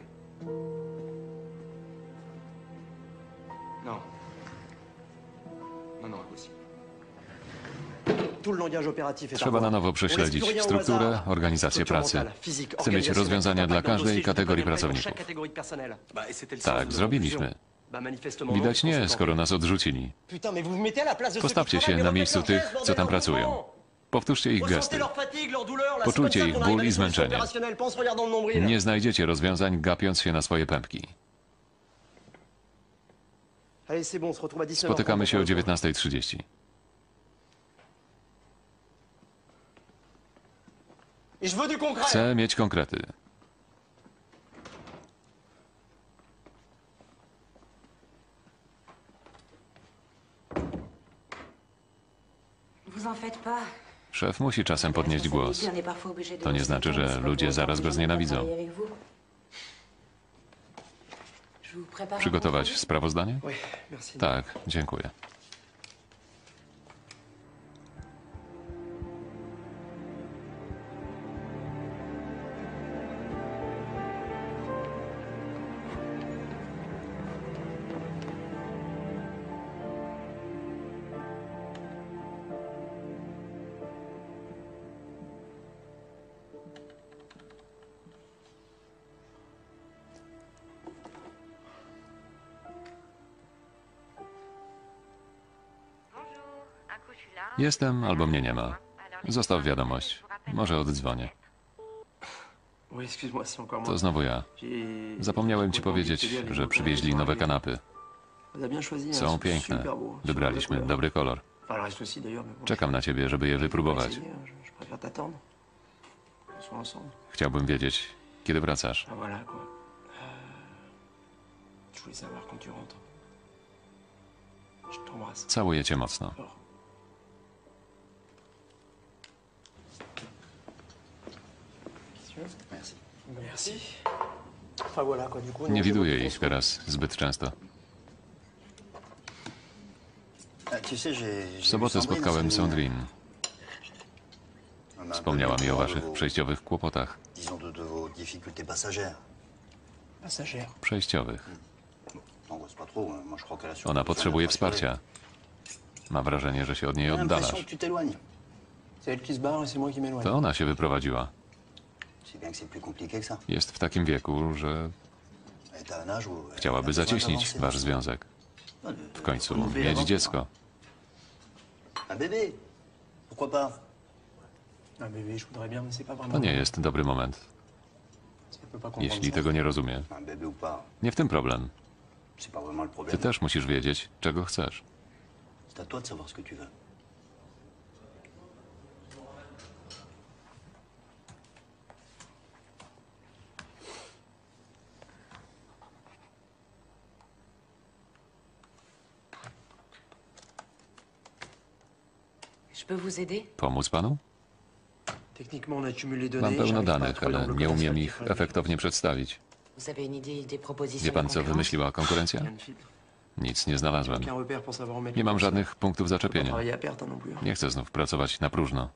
Non. Non, non, impossible.
Tout le langage opératif est à
Trzeba na
revoir.
nowo
On laisse
prześledzić
plus rien au
strukturę,
hasard.
organizację
Structure
pracy.
mentale, physique,
Chcę mieć
organisationnelle.
rozwiązania dla
Pas de
każdej
dossier,
kategorii
je peux
pracowników.
chaque catégorie de personnel. Bah, et c'était le sens
Tak,
de nos
zrobiliśmy.
conclusions. Bah, manifestement non,
Widać nie,
conséquent.
skoro nas odrzucili.
Putain, mais vous vous mettez à la place de ceux qui
Postawcie się
travaillent,
na
mais
miejscu
refaites leur
tych,
geste,
co tam
bordel,
pracują.
mouvement.
Powtórzcie ich
Ressentez
gesty.
leur fatigue, leur douleur, là,
Poczucie
c'est comme ça
ich
qu'on
ból
arrive à
i
des solutions
zmęczenie.
opérationnelles, pas en se regardant le nombril.
Nie znajdziecie rozwiązań gapiąc się na swoje pępki.
Allez, c'est bon, on se retrouve à dix-neuf heures.
Spotykamy się o dziewiętnastej trzydzieści.
Et je veux du concret.
Chcę mieć konkrety.
Vous en faites pas.
Szef musi czasem podnieść głos.
On est parfois obligé de
To nie
laisser
znaczy,
tomber,
że
c'est pas
ludzie
pour
zaraz
autant
go
que
znienawidzą.
j'aime travailler avec vous. Je vous prépare un
Przygotować
compte
sprawozdanie?
Oui, merci.
Tak, dziękuję. Jestem albo mnie nie ma. Zostaw wiadomość. Może oddzwonię.
Oui, excuse-moi, c'est encore moi.
To znowu ja.
J'ai-
Zapomniałem ci
j'ai
powiedzieć,
complètement oublié
że
avec
przywieźli
vous.
nowe kanapy.
On a bien choisi, hein,
Są
sont
piękne.
super beaux.
Wybraliśmy
Super
dobry kolor.
couleur. Enfin, le reste aussi, d'ailleurs, mais bon.
Czekam na ciebie, żeby je
On va
wypróbować.
essayer, hein, je, je préfère t'attendre. On soit ensemble.
Chciałbym wiedzieć, kiedy wracasz.
Ah, voilà, quoi. Euh, Je voulais savoir quand tu rentres. Je t'embrasse.
Całuję cię mocno.
Fort.
Merci.
Merci. Enfin, voilà, quoi, du coup,
Nie
nous,
widuję
je-
ich teraz zbyt często.
Ah, tu sais, j'ai- j'ai
W
vu
sobotę
Sandrine,
spotkałem
c'est-
Sandrine.
On a un peu
Wspomniała mi o
de
waszych
vos-
przejściowych kłopotach.
Disons de, de vos difficultés passagères.
Passagère.
Przejściowych.
N'angoisse pas trop, hein. Moi je crois qu'elle a surtout
Ona
besoin
potrzebuje
d'être rassurée.
wsparcia. Ma wrażenie, że się od niej
J'ai l'impression
oddalasz.
que tu t'éloignes.
C'est elle qui se barre et c'est moi qui m'éloigne.
To ona się wyprowadziła.
C'est bien que c'est plus compliqué que ça.
Jest w takim wieku, że
Elle est à un âge où elle a
chciałaby
besoin
zaciśnić
d'avancer.
wasz związek.
De- de
W końcu
renouveler
mieć
l'aventure.
dziecko.
Un bébé. Pourquoi pas?
Un bébé, je voudrais bien, mais c'est pas
To
vraiment.
nie jest dobry moment,
Elle peut pas comprendre
jeśli
ça.
tego nie rozumie.
Un bébé ou pas.
Nie w tym problem.
C'est pas vraiment le
Ty
problème.
też musisz wiedzieć, czego chcesz.
C'est à toi de savoir ce que tu veux.
Je peux vous aider?
Pomóc panu?
Techniquement, on accumule les données.
Mam pełno
j'arrive pas à
danych,
trouver
ale
l'angle
nie
commercial
umiem
qui
ich
ferait le
efektownie przedstawić.
Vous avez une idée des propositions
Wie pan,
de
co
concurrence?
wymyśliła konkurencja?
Rien de filtre.
Nic nie znalazłem.
Aucun repère pour savoir où mettre
Nie
les
mam
curseurs.
żadnych punktów
Faut pas
zaczepienia.
travailler à perte hein, non plus. hein.
Nie chcę znów pracować na próżno.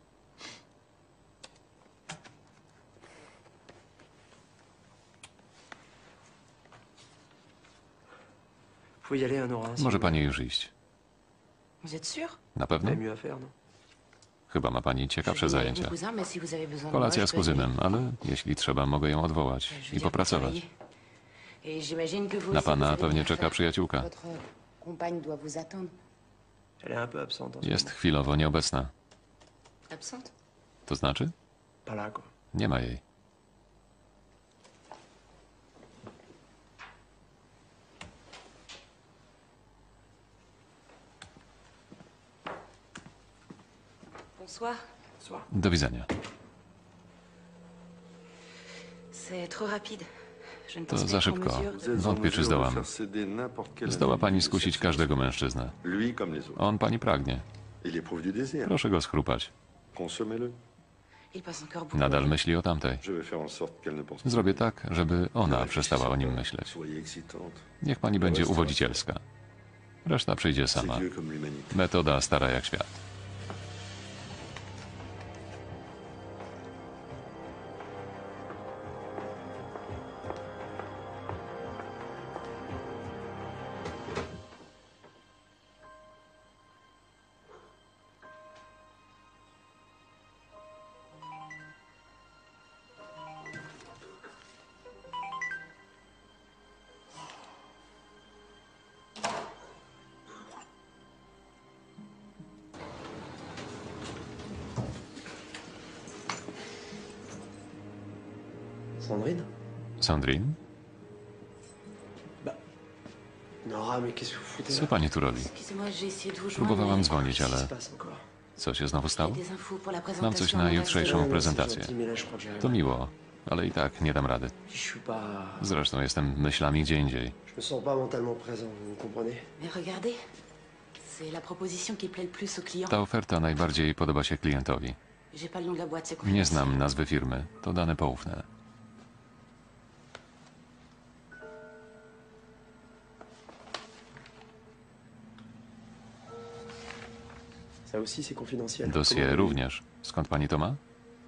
Faut y aller, hein, Nora.
Może pani już iść.
Vous êtes sûr?
Na pewno?
T'as mieux à faire, non?
Chyba ma pani ciekawsze
Je vais aller
zajęcia.
avec mon cousin, mais si vous avez besoin de moi,
Kolacja
je
z
peux
kuzynem, ale jeśli trzeba, mogę ją odwołać
aller. Je veux
i
dire,
popracować.
travailler. Et j'imagine que vous
Na
aussi,
pana
vous avez
pewnie
bien
czeka
faire.
przyjaciółka.
Votre compagne doit vous attendre.
Elle est un peu absente en ce
Jest
moment.
chwilowo nieobecna.
Absente?
To znaczy?
Pas là, quoi.
Nie ma jej.
Bonsoir.
Soir.
Do widzenia.
C'est trop rapide. Je ne
To
pense pas
za
être en
szybko.
mesure de...
Wątpię, czy zdołam. Zdoła pani skusić każdego mężczyznę.
Lui comme les autres.
On pani pragnie.
Il éprouve du désir.
Proszę go schrupać.
Consommez-le.
Il passe encore beaucoup.
Nadal myśli o tamtej.
Je vais faire en sorte qu'elle ne pense plus.
Zrobię tak, żeby ona przestała o nim myśleć.
Soyez excitante.
Niech pani będzie uwodzicielska. Reszta przyjdzie
C'est
sama.
vieux comme l'humanité.
Metoda stara jak świat.
Sandrine?
Sandrine?
Nora, mais qu'est-ce que vous foutez
Co
là?
pani tu robi?
Excusez-moi, j'ai essayé de vous joindre.
Próbowałam
mais
dzwonić,
Qu'est-ce qui
ale
se passe encore?
co się znowu stało?
j'ai des infos pour la
Mam
présentation
coś na
en
jutrzejszą
Ouais, ouais,
prezentację.
c'est gentil, mais là, je crois que j'arrive.
To miło, ale i tak nie dam rady.
Je suis pas...
Zresztą jestem myślami gdzie indziej.
Je me sens pas mentalement présent, vous comprenez?
Mais regardez, c'est la proposition qui plaît le plus aux clients.
Ta oferta najbardziej podoba się klientowi.
J'ai pas le nom de la boîte, c'est
Nie
confidentiel.
znam nazwy firmy. To dane poufne.
Ça aussi, c'est confidentiel.
Dossier
Comment-
również. Skąd pani to ma?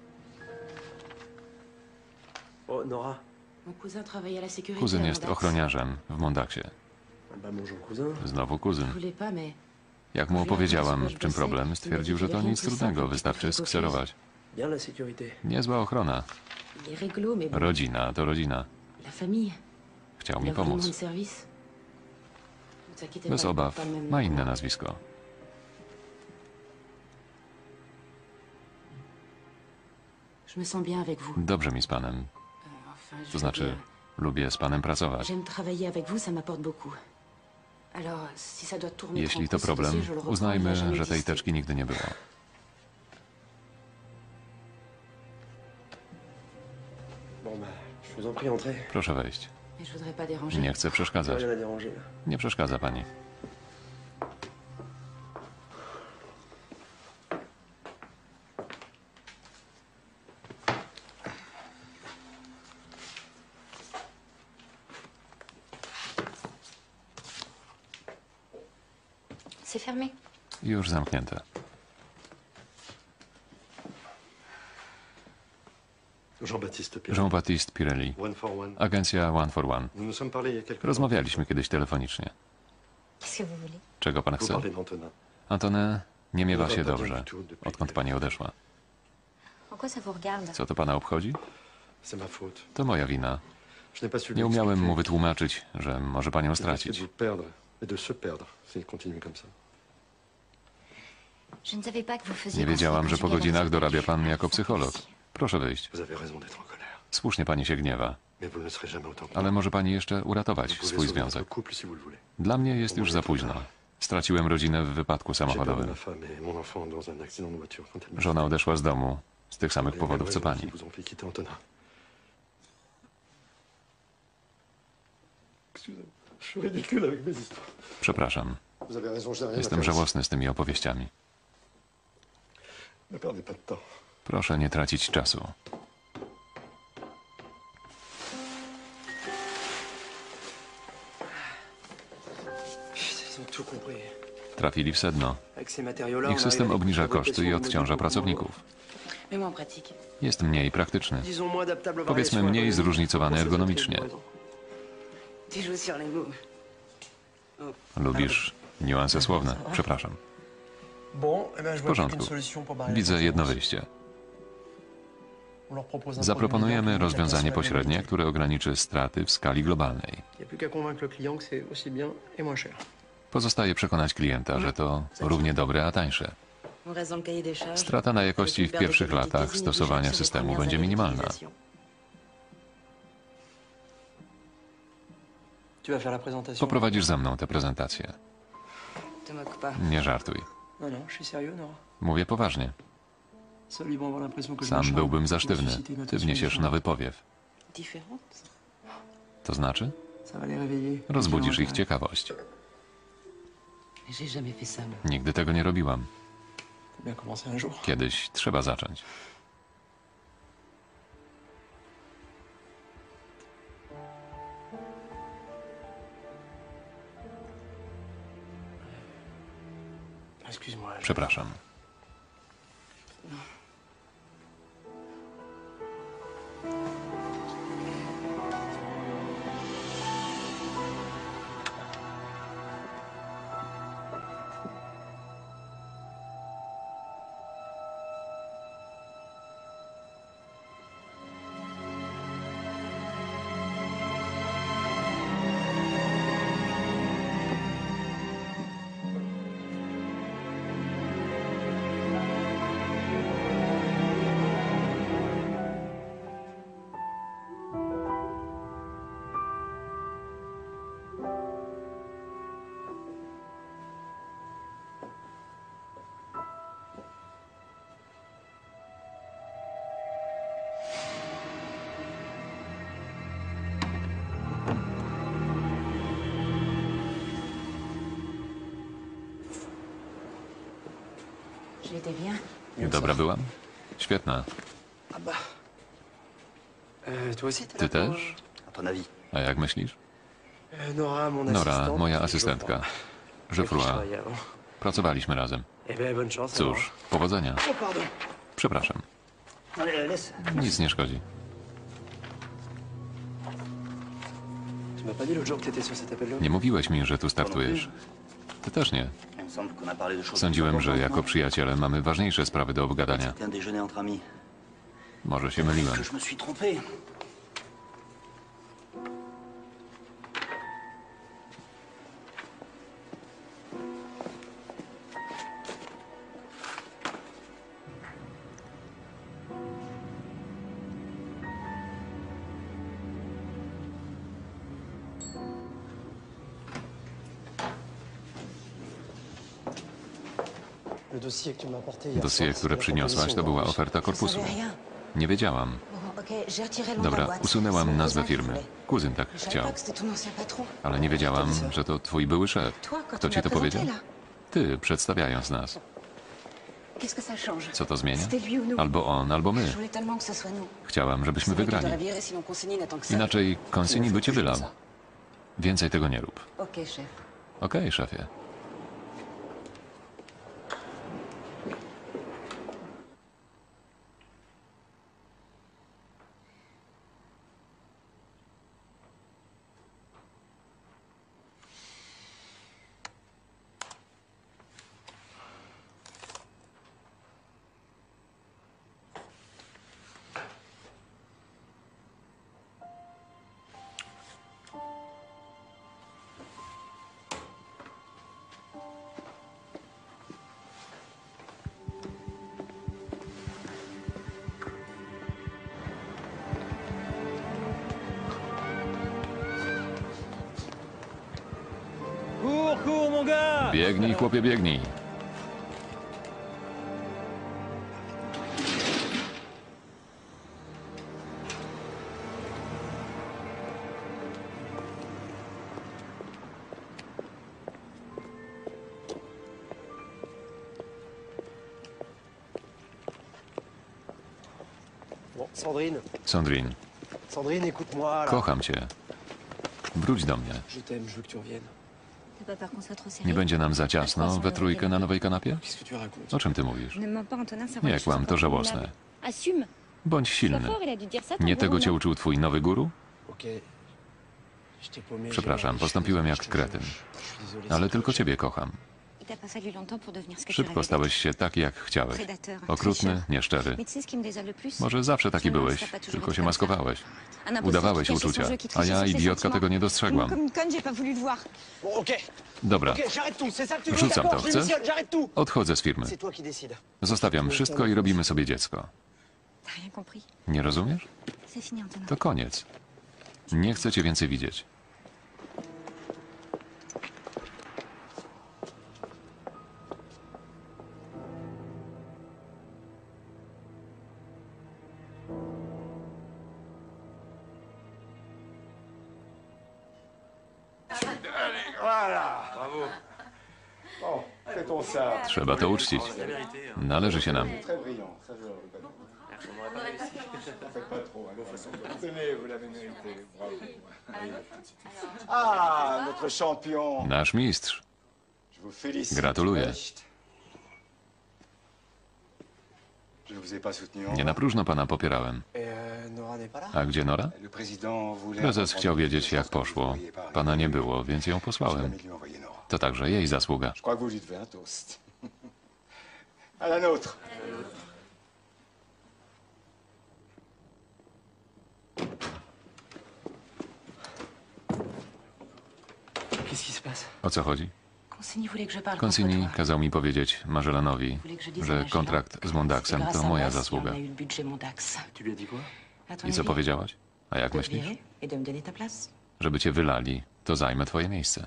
Oh, Nora.
Mon cousin travaille à la sécurité.
Kuzyn
à
jest
Mondax.
ochroniarzem w Mondaksie.
Ah bah, mon jeune cousin.
Znowu
Je
kuzyn.
voulais pas, mais
Jak mu opowiedziałam, w czym problem, stwierdził, że to nic trudnego, wystarczy skserować.
Bien la sécurité.
Niezła ochrona.
il est réglo, mais bon,
Rodzina to rodzina.
la famille.
Chciał
Il
mi
a vraiment
pomóc.
de service. Ne vous inquiétez
Bez
pas, il
obaw.
porte pas le même
Ma
nom.
inne nazwisko.
Je me sens bien avec vous.
Dobrze mi z panem.
Euh, enfin, je
To
veux
znaczy,
dire,
lubię z panem pracować.
j'aime travailler avec vous, ça m'apporte beaucoup. Alors, si ça doit tourner
Jeśli
trop
to
en
problem,
processus, je le reprends, il
uznajmy,
va jamais
że tej
exister.
teczki nigdy nie było.
Bon bah, je vous en prie, entrez.
Proszę wejść.
Mais je voudrais pas déranger.
Nie chcę
J'ai
przeszkadzać.
rien à déranger là.
Nie przeszkadza pani.
C'est fermé.
Już zamknięte.
Jean-Baptiste Pirelli.
Jean-Baptiste Pirelli.
One for one.
Agencja One for One.
Nous nous sommes parlé il y a quelques
Rozmawialiśmy kiedyś telefonicznie.
Qu'est-ce que vous voulez?
Czego pan
Vous
chce?
parlez d'Antonin.
Antonin nie miewa się dobrze, odkąd pani odeszła.
En quoi ça vous regarde?
Co to pana obchodzi?
C'est ma faute.
To moja wina.
Je n'ai pas su lui
Nie umiałem mu
expliquer
wytłumaczyć, że może panią
qu'il risquait de
stracić.
vous perdre et de se perdre s'il continue comme ça.
Je ne savais pas que vous faisiez
Nie wiedziałam, że po
conseiller
godzinach
conjugal
dorabia
dans
pan
le
jako
service.
psycholog. Proszę wyjść.
Vous avez raison d'être en colère.
Słusznie pani się gniewa. Ale może pani jeszcze uratować swój związek. Dla mnie jest już za późno. Straciłem rodzinę w wypadku samochodowym. Żona odeszła z domu z tych samych powodów co pani. Przepraszam. Jestem żałosny z tymi opowieściami. Proszę nie tracić czasu. Trafili w sedno. Ich system obniża koszty i odciąża pracowników. Jest mniej praktyczny. Powiedzmy mniej zróżnicowany ergonomicznie. Lubisz niuanse słowne. Przepraszam. W porządku. Widzę jedno wyjście. Zaproponujemy rozwiązanie pośrednie, które ograniczy straty w skali globalnej. Pozostaje przekonać klienta, że to równie dobre, a tańsze. Strata na jakości w pierwszych latach stosowania systemu będzie minimalna. Poprowadzisz ze mną tę prezentację. Nie żartuj. Mówię poważnie. Sam byłbym za sztywny. Ty wniesiesz nowy powiew. To znaczy? Rozbudzisz ich ciekawość. Nigdy tego nie robiłam. Kiedyś trzeba zacząć. Przepraszam. Dobra byłam? Świetna. Ty też? A jak myślisz? Nora, moja asystentka. Geoffroy. Pracowaliśmy razem. Cóż, powodzenia. Przepraszam. Nic nie szkodzi. Nie mówiłeś mi, że tu startujesz. Ty też nie. Sądziłem, że jako przyjaciele mamy ważniejsze sprawy do obgadania. Może się myliłem. Dossier, które przyniosłaś, to była oferta korpusu. Nie wiedziałam. Dobra, usunęłam nazwę firmy. Kuzyn tak chciał. Ale nie wiedziałam, że to twój były szef. Kto ci to powiedział? Ty, przedstawiając nas. Co to zmienia? Albo on, albo my. Chciałam, żebyśmy wygrali. Inaczej Consigny by cię wylał. Więcej tego nie rób. Okej, szefie. Biegnij, chłopie, biegnij.
Bon, Sandrine.
Sandrine,
Sandrine, écoute-moi là.
kocham cię. Wróć do mnie.
Je t'aime, je veux que tu reviennes.
T'as pas peur qu'on soit trop
Nie
sérieux?
będzie nam za ciasno we trójkę na nowej kanapie?
Qu'est-ce que tu racontes?
O czym ty mówisz?
Ne mens pas, Antonin, ça rend
Nie
les choses
kłam, to
encore
żałosne.
minable. Assume.
Bądź
Sois
silny.
fort, il a dû dire ça, ton
Nie
gros
tego cię
roman.
uczył twój nowy guru?
Ok. Je t'ai paumé.
Przepraszam,
j'ai-
postąpiłem jak
je te
kretyn.
jure, je suis désolé,
Ale
c'est
tylko
trop
ciebie kocham.
Il t'a pas fallu longtemps pour devenir ce que tu
Szybko
rêvais
stałeś się taki, jak chciałeś.
Prédateur,
Okrutny,
tricheur.
nieszczery.
Mais tu sais ce qui me désole le plus?
Może zawsze taki byłeś, tylko się maskowałeś. Udawałeś uczucia, a ja, idiotka, tego nie dostrzegłam.
Comme une conne, j'ai pas voulu le voir.
Bon, ok.
Dobra,
Ok, j'arrête tout, c'est ça que tu veux,
Rzucam
d'accord?
to,
Je
chcesz?
démissionne, j'arrête tout.
odchodzę z firmy.
C'est toi qui décides.
Zostawiam wszystko i robimy sobie dziecko.
T'as rien compris.
Nie rozumiesz?
C'est fini, Antonin.
To koniec. Nie chcę cię więcej widzieć.
Voilà. Bravo. Bon, fait-on ça.
Trzeba to uczcić. Należy się nam.
Très brillant, ça je le reconnais. Ne faites pas trop, hein. Tenez, vous l'avez mérité. Bravo. Ah, notre champion.
Nasz mistrz.
Je vous félicite.
Gratuluję.
Echt. Je ne vous ai pas soutenu.
Nie na próżno pana popierałem.
Et euh, Nora n'est pas là?
A gdzie Nora?
Le président voulait...
Prezes chciał wiedzieć, jak poszło. Pana nie było, więc ją posłałem. To także jej zasługa.
Je crois que vous lui devez un toast. À la nôtre.
Qu'est-ce qui se passe?
O co chodzi?
Consigny voulait que je parle
Consigny
contre toi.
kazał mi powiedzieć Marzelanowi,
Voulait que je dise à
że
Magellan
kontrakt z
que c'est
Mondaxem
grâce
to
à
moja
Mass,
zasługa.
on a eu le budget Mondax.
Tu lui as dit quoi?
À ton
I co
avis,
powiedziałaś? A jak
de te
myślisz?
virer et de me donner ta place?
Żeby cię wylali, to zajmę twoje miejsce.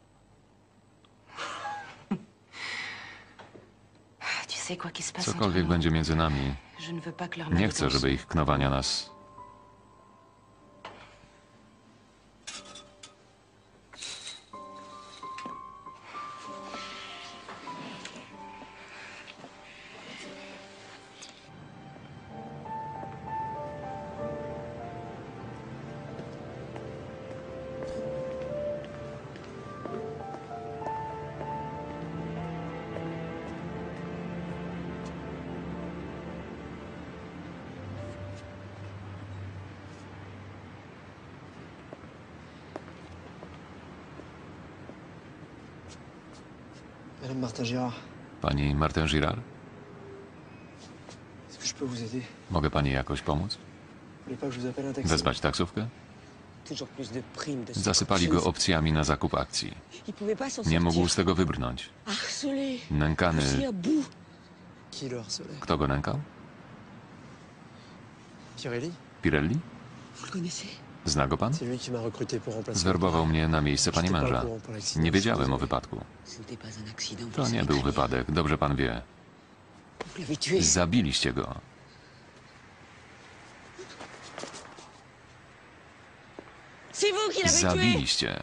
Tu sais quoi qui se passe entre
Cokolwiek
nous,
będzie między nami,
je ne veux pas que leur
nie chcę,
malveillance-
żeby ich knowania nas...
Madame Martin-Girard,
Pani Martin Girard?
est-ce que je peux vous aider?
Mogę pani jakoś pomóc?
Vous voulez pas que je vous appelle un taxi?
Wezwać taksówkę?
Toujours plus de primes de
Zasypali go opcjami na zakup akcji.
Il pouvait pas s'en
Nie mógł
sortir.
z tego wybrnąć.
Harcelé.
Nękany...
Poussé à bout.
Qui le harcelait?
Kto go nękał?
Pirelli?
Pirelli?
Vous le connaissez?
Zna go pan?
C'est lui qui m'a recruté pour remplacer.
Zwerbował mnie na miejsce pani męża. Nie wiedziałem o wypadku.
Ce n'était pas un accident.
To
vous
nie
savez
był
très bien.
wypadek, dobrze pan wie.
Vous l'avez tué.
Zabiliście go.
C'est vous qui l'avez tué.
Zabiliście.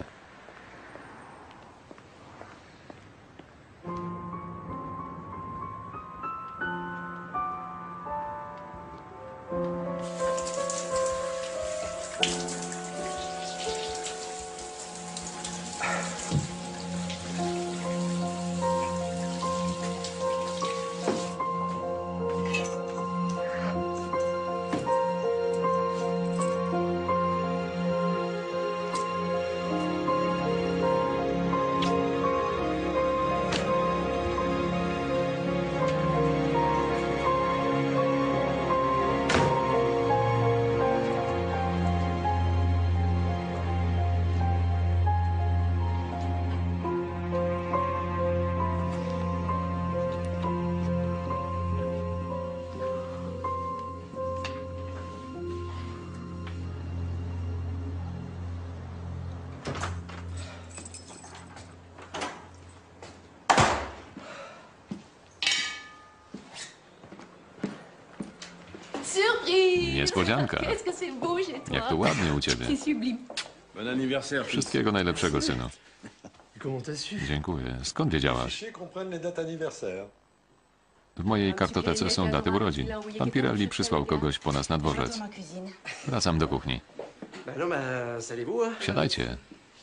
Niespodzianka. Jak to ładnie u ciebie.
Bon anniversaire, fils.
Wszystkiego najlepszego, synu. Dziękuję. Skąd wiedziałaś?
Fichiers comprennent les dates anniversaires.
W mojej kartotece są daty urodzin. Pan Pirelli przysłał kogoś po nas na dworzec. Wracam do kuchni. Siadajcie.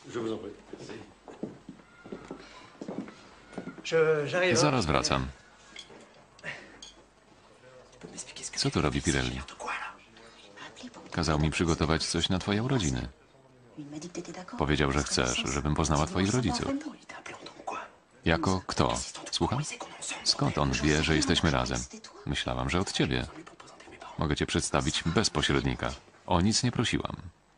Zaraz wracam. Co tu robi Pirelli? Kazał mi przygotować coś na twoje urodziny. Powiedział, że chcesz, żebym poznała twoich rodziców. Jako kto? Słucham? Skąd on wie, że jesteśmy razem? Myślałam, że od ciebie. Mogę cię przedstawić bez pośrednika. O nic nie prosiłam.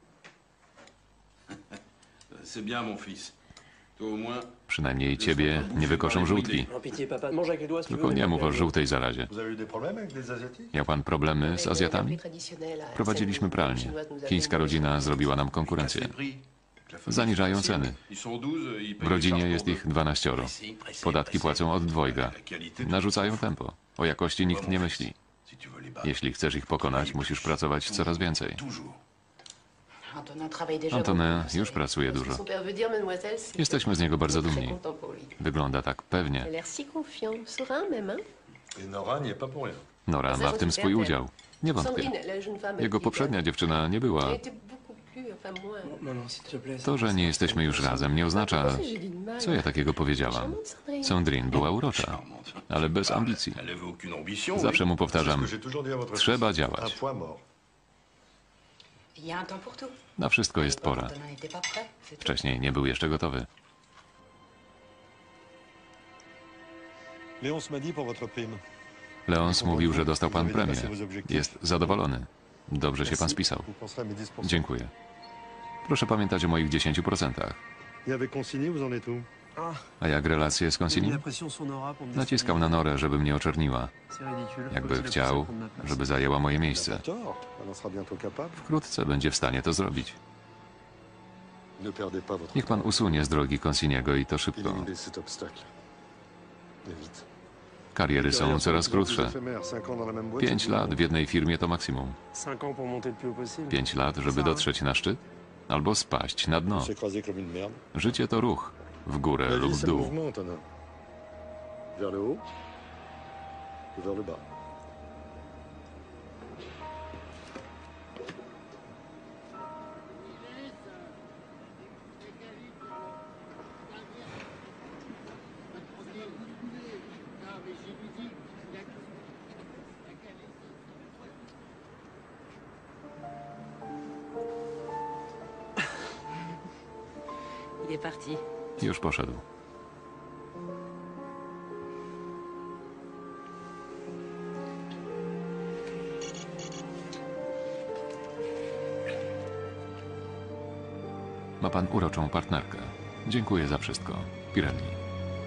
C'est bien, mon fils. Toi au moins.
Przynajmniej ciebie nie wykoszą żółtki. Tylko nie mów o żółtej zarazie.
Vous avez eu des problèmes avec des Asiatiques?
Miał pan problemy z Azjatami? Prowadziliśmy pralnię. Chińska rodzina zrobiła nam konkurencję. Zaniżają ceny.
Ils sont douze, ils
W
payent
rodzinie
les
jest ich dwanaścioro. Podatki płacą od dwojga. Narzucają tempo. O jakości nikt nie myśli.
Si tu veux les battre,
Jeśli chcesz ich pokonać, musisz pracować coraz więcej.
toujours.
Antonin już pracuje dużo. Jesteśmy z niego bardzo dumni. Wygląda tak pewnie.
Et Nora n'y est pas pour rien.
Nora ma w tym swój udział. Nie wątpię. Jego poprzednia dziewczyna nie była. To, że nie jesteśmy już razem, nie oznacza... Co ja takiego powiedziałam? Sandrine była urocza, ale bez ambicji.
Elle avait aucune ambition.
Zawsze mu
C'est ce
powtarzam,
que j'ai toujours dit à votre
trzeba
fils. Un
działać.
point mort.
Na wszystko jest pora. Wcześniej nie był jeszcze gotowy.
Léonce m'a dit pour votre prime.
Leons mówił, że dostał pan premię. Jest zadowolony. Dobrze się pan spisał.
Vous penserez à mes dix pour cent.
Dziękuję. Proszę pamiętać o moich dziesięciu procentach.
Et avec Consigny, vous en êtes où?
A jak relacje z Consigny? Naciskał na Norę, żeby mnie oczerniła. Jakby chciał, żeby zajęła moje miejsce.
Tort. Elle en sera bientôt capable.
Wkrótce będzie w stanie to zrobić.
Ne perdez pas votre
Niech pan usunie z drogi Consigniego i to szybko.
Éliminez cet obstacle. Et vite.
Kariery są coraz krótsze.
Éphémère, cinq ans dans la même boîte,
Pięć
c'est
lat w jednej firmie to maksimum. Pięć lat, żeby dotrzeć na szczyt? Albo spaść na dno.
On s'est croisé comme une merde.
Życie to ruch. W górę
La
lub
vie,
w
c'est le
dół.
mouvement, Antonin. Vers le haut ou vers le bas.
Il est parti.
Już poszedł. Ma pan uroczą partnerkę. Dziękuję za wszystko. Pirelli.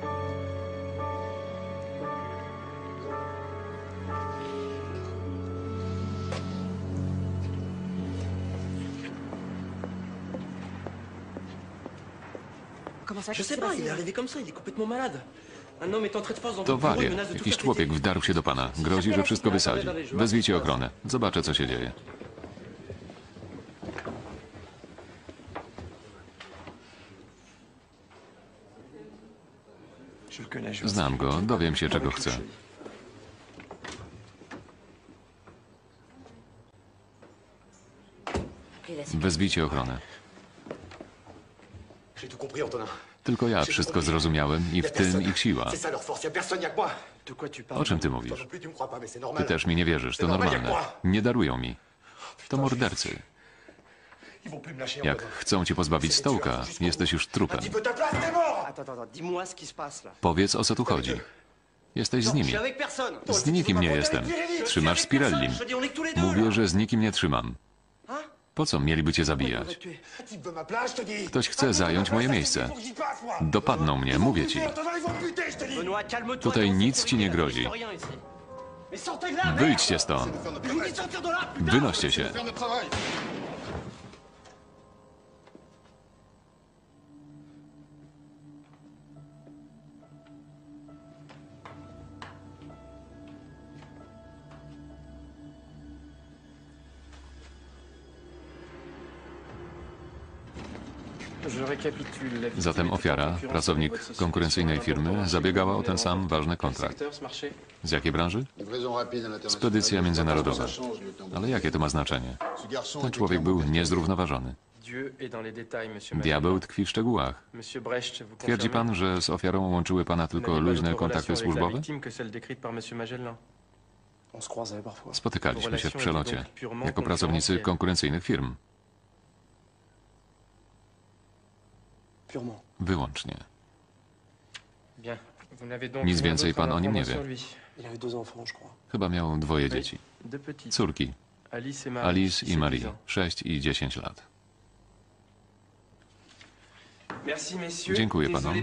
Je sais pas, il est arrivé comme ça, il est complètement malade. Un homme est entré de force dans
To
votre bureau et
wariat.
menace de tout
Jakiś
faire
człowiek
péter.
wdarł się do pana. Grozi, że wszystko wysadzi. Wezwijcie ochronę. Zobaczę, co się dzieje. Znam go. Dowiem się, czego chce. Wezwijcie ochronę.
J'ai tout compris, Antonin.
Tylko ja wszystko zrozumiałem i w tym ich siła.
C'est ça leur force, y a personne, y a que moi.
De quoi tu
O
parles?
czym ty
Toi
mówisz?
non plus, tu me crois pas, mais c'est
Ty
normal.
też mi nie wierzysz, to normalne. Nie darują mi. To mordercy.
Ils vont plus me lâcher,
Jak
Antonin.
chcą cię pozbawić stołka, jesteś już
Un
trupem.
petit peu ta place, t'es mort.
Attends, attends, dis-moi ce qui se passe là.
Powiedz, o co tu chodzi. Jesteś z
Je
nimi.
suis avec personne.
Z nikim nie jestem. Trzymasz z Pirellim.
Je te dis, on est que tous les deux.
Mówię, że z nikim nie trzymam.
Hein?
Po co mieliby cię
On va
zabijać?
te tuer.
Un type veut ma place, je te dis.
Ktoś chce
Un type
zająć
veut ma
moje
place,
miejsce.
il faut que j'y passe, moi.
Dopadną mnie,
Ils vont
mówię
me
ci.
buter, Antonin, ils vont me buter, je te dis.
Benoît, calme-toi.
Tutaj
t'es en
nic ci nie
sécurité,
grozi.
reste rien ici. Mais sortez de là, merde.
Wyjdźcie stąd.
Je vous dis de sortir de là, putain.
Wynoście się.
Faire notre travail.
Zatem ofiara, pracownik konkurencyjnej firmy, zabiegała o ten sam ważny kontrakt. Z jakiej branży? Spedycja międzynarodowa. Ale jakie to ma znaczenie? Ten człowiek był niezrównoważony. Diabeł tkwi w szczegółach. Twierdzi pan, że z ofiarą łączyły pana tylko luźne kontakty służbowe? Spotykaliśmy się w przelocie, jako pracownicy konkurencyjnych firm. Wyłącznie. Nic więcej pan o nim nie wie. Chyba miał dwoje dzieci. Córki. Alice i Marie, sześć i dziesięć lat. Dziękuję panom.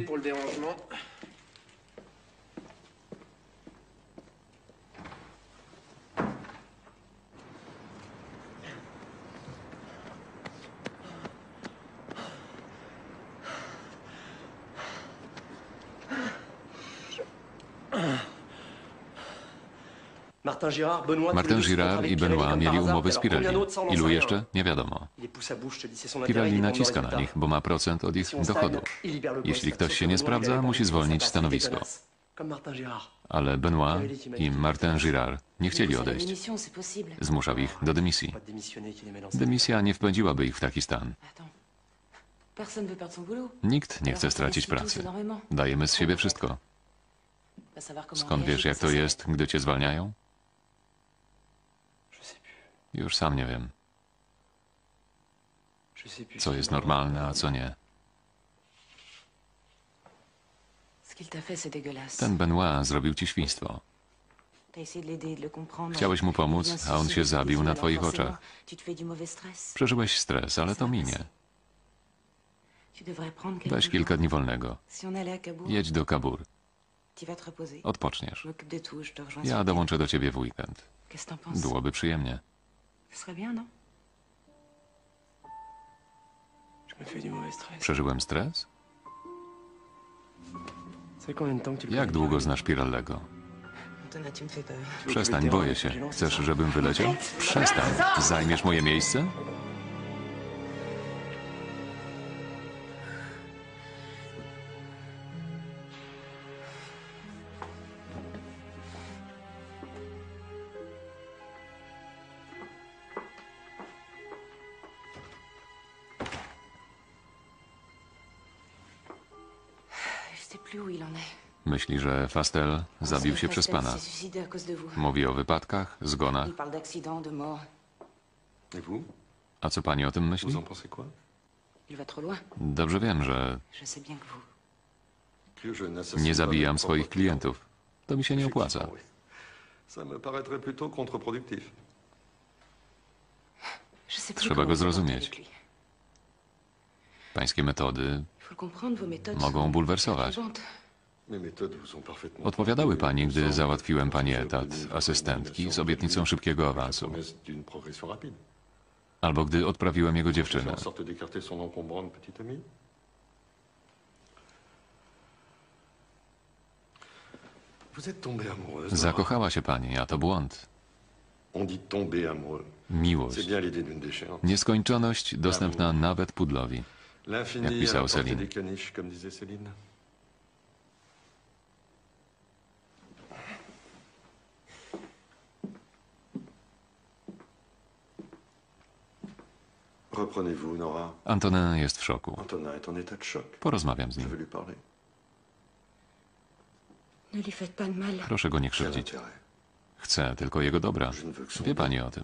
Martin Girard i Benoit mieli umowy z Pirelli. Ilu jeszcze? Nie wiadomo. Pirelli naciska na nich, bo ma procent od ich dochodu. Jeśli ktoś się nie sprawdza, musi zwolnić stanowisko. Ale Benoit i Martin Girard nie chcieli odejść. Zmuszał ich do dymisji. Dymisja nie wpędziłaby ich w taki stan. Nikt nie chce stracić pracy. Dajemy z siebie wszystko. Skąd wiesz, jak to jest, gdy cię zwalniają? Już sam nie wiem. Co jest normalne, a co nie. Ten Benoit zrobił ci świństwo. Chciałeś mu pomóc, a on się zabił na twoich oczach. Przeżyłeś stres, ale to minie. Weź kilka dni wolnego. Jedź do Cabourg. Odpoczniesz. Ja dołączę do ciebie w weekend. Byłoby przyjemnie. Przeżyłem stres? Jak długo znasz Pirellego? Przestań, boję się. Chcesz, żebym wyleciał? Przestań. Zajmiesz moje miejsce? Myśli, że Fastel zabił się przez pana. Mówi o wypadkach, zgonach. A co pani o tym myśli? Dobrze wiem, że nie zabijam swoich klientów. To mi się nie opłaca. Trzeba go zrozumieć. Pańskie metody mogą bulwersować. Odpowiadały pani, gdy załatwiłem pani etat asystentki z obietnicą szybkiego awansu. Albo gdy odprawiłem jego dziewczynę. Zakochała się pani, a to błąd. Miłość. Nieskończoność dostępna nawet pudlowi. Jak pisał Céline. Antonin jest w szoku. Porozmawiam z nim. Proszę go nie krzywdzić. Chcę tylko jego dobra. Wie pani o tym.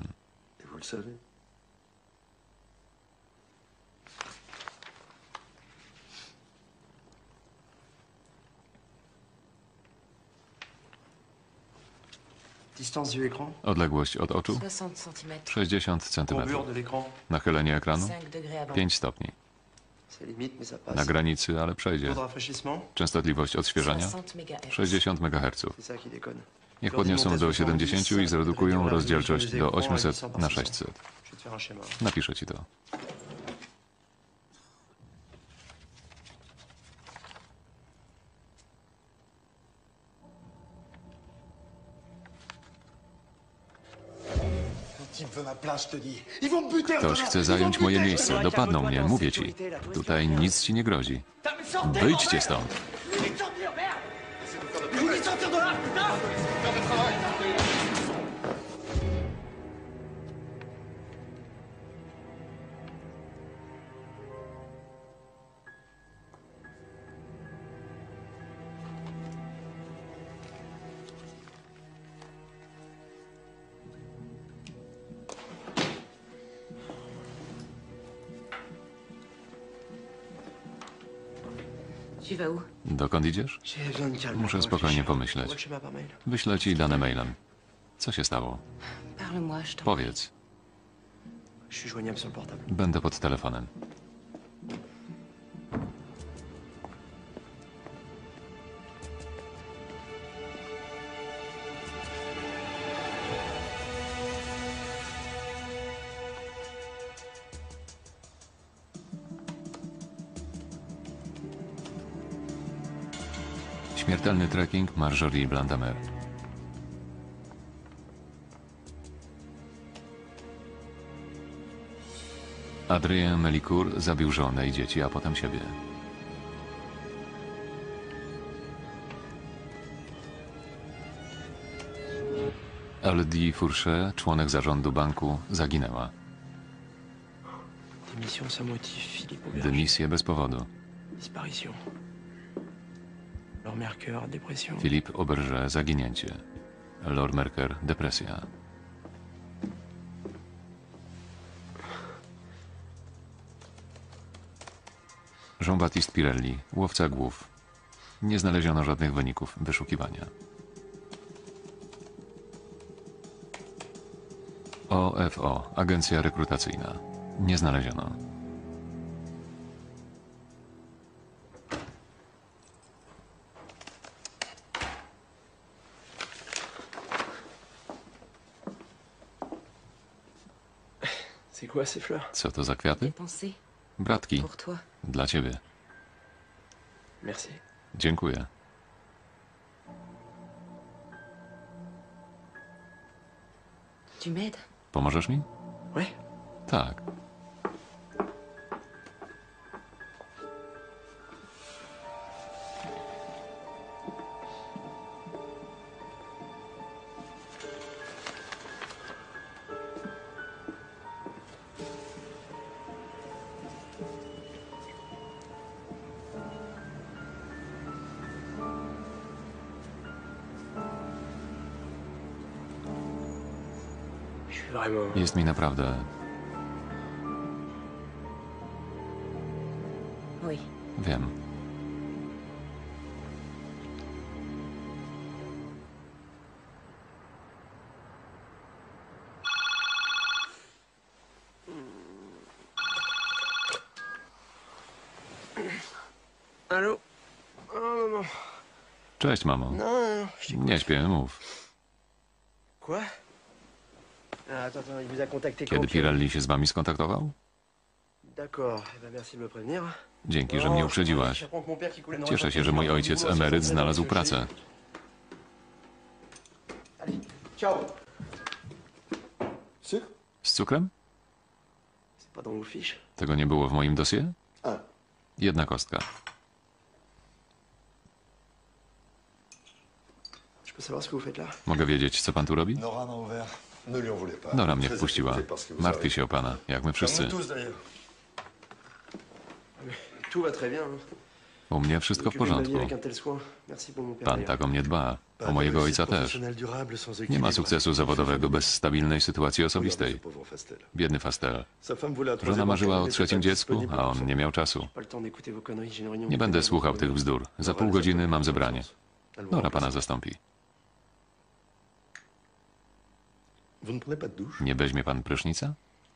Odległość od oczu? sześćdziesiąt centymetrów. Nachylenie ekranu? pięć stopni. Na granicy, ale przejdzie. Częstotliwość odświeżania? sześćdziesiąt megaherców. Niech podniosą do siedemdziesięciu i zredukują rozdzielczość do osiemset na sześćset. Napiszę ci to. Ktoś chce zająć moje miejsce. Dopadną mnie, mówię ci. Tutaj nic ci nie grozi. Wyjdźcie stąd.
Tu vas où?
Dokąd idziesz? Muszę spokojnie pomyśleć. Wyślę ci dane mailem. Co się stało?
Parle-moi, je t'en
Powiedz.
Je suis joignable sur le portable.
Będę pod telefonem. Śmiertelny trekking Marjorie Blandamer. Adrien Melicourt zabił żonę i dzieci, a potem siebie. Elodie Fourchet, członek zarządu banku, zaginęła.
Démission sans motif, Philippe Auberge.
Dymisję bez powodu.
Disparition. Laure Mercœur, dépression.
Philippe Auberge, zaginięcie. Laure Mercœur, depresja. Jean-Baptiste Pirelli, łowca głów. Nie znaleziono żadnych wyników wyszukiwania. O F O, agencja rekrutacyjna. Nie znaleziono.
C'est quoi ces fleurs?
Co to za kwiaty?
Des pensées
Bratki.
pour toi.
Dla ciebie.
Merci.
Dziękuję.
Tu m'aides?
Pomożesz mi?
Ouais.
Tak.
Je suis vraiment...
Jest mi naprawdę...
Oui.
Wiem.
Allô? Oh, maman.
Cześć, mamo.
Non, non, non, je t'écoute.
Nie śpię, mów.
Quoi? Ah, attends, attends, il vous a contacté
Kiedy
quand?
Pirelli się z wami skontaktował?
D'accord, eh ben merci de me prévenir.
Dzięki, że mnie uprzedziłaś. Cieszę się, że mój ojciec emeryt znalazł pracę.
Allez, ciao.
Sucre?
Z cukrem?
C'est pas dans vos fiches?
Tego nie było w moim dossier?
Un.
Jedna kostka.
Je peux savoir ce que vous faites là?
Mogę wiedzieć, co pan tu robi?
Nora m'a ouvert. Ne lui en voulez pas.
Nora mnie
Très
wpuściła.
affecté par ce que vous
Martwi
avez.
się o pana, jak my wszyscy.
Comme nous tous d'ailleurs.
Tout va très bien. hein.
U mnie wszystko w
Occupez ma vie
porządku.
avec un tel soin. Merci pour mon père.
Pan
d'ailleurs.
tak o mnie dba.
Pas
O
de
mojego
réussite
ojca też.
professionnelle durable sans
Nie ma
équilibre.
sukcesu zawodowego bez stabilnej sytuacji
Regardez
osobistej.
ce pauvre Fastel.
Biedny Fastel.
Sa femme voulait un
Żona
troisième
marzyła
enfant,
o
mais
trzecim
n'était pas
dziecku,
disponible
a
pour
on
ça.
nie miał czasu.
Pas le temps d'écouter vos conneries, j'ai une réunion.
Nie będę słuchał tych bzdur. Za pół godziny mam zebranie. Nora pana zastąpi.
Vous ne prenez pas de douche?
Nie weźmie pan prysznica?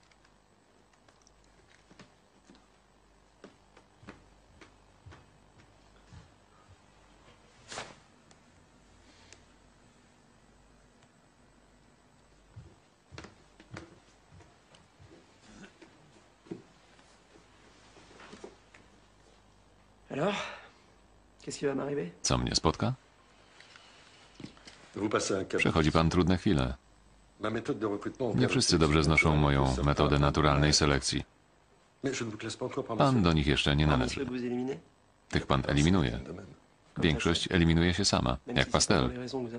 Alors? Qu'est-ce qui va m'arriver?
Co mnie spotka?
Vous passez un cap.
Przechodzi pan trudne chwile. Nie wszyscy dobrze znoszą moją metodę naturalnej selekcji. Pan do nich jeszcze nie należy. Tych pan eliminuje. Większość eliminuje się sama, jak pastel.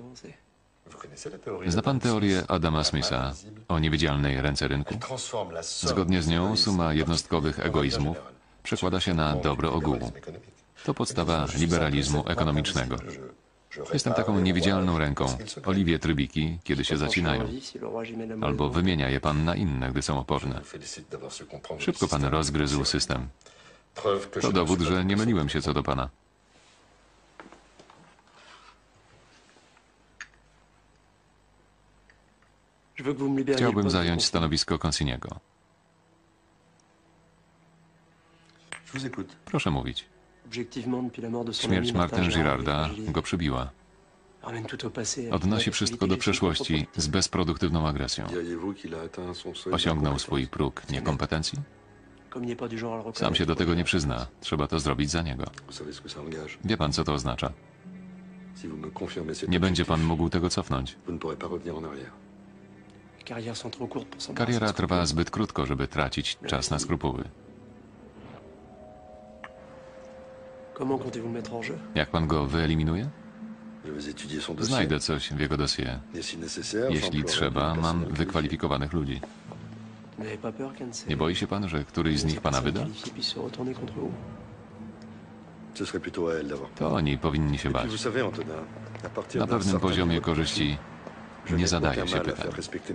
Zna pan teorię Adama Smitha o niewidzialnej ręce rynku? Zgodnie z nią suma jednostkowych egoizmów przekłada się na dobro ogółu. To podstawa liberalizmu ekonomicznego. Jestem taką niewidzialną ręką. Oliwie trybiki, kiedy się zacinają. Albo wymienia je pan na inne, gdy są oporne. Szybko pan rozgryzł system. To dowód, że nie myliłem się co do pana. Chciałbym zająć stanowisko Consigniego. Proszę mówić. Śmierć Martin Girarda go przybiła. Odnosi wszystko do przeszłości z bezproduktywną agresją. Osiągnął swój próg niekompetencji? Sam się do tego nie przyzna. Trzeba to zrobić za niego. Wie pan, co to oznacza? Nie będzie pan mógł tego cofnąć. Kariera trwa zbyt krótko, żeby tracić czas na skrupuły. Jak pan go wyeliminuje? Znajdę coś w jego dossier. Jeśli trzeba, mam wykwalifikowanych ludzi. Nie boi się pan, że któryś z nich pana wyda? To oni powinni się bać. Na pewnym poziomie korzyści nie zadaje się pytań.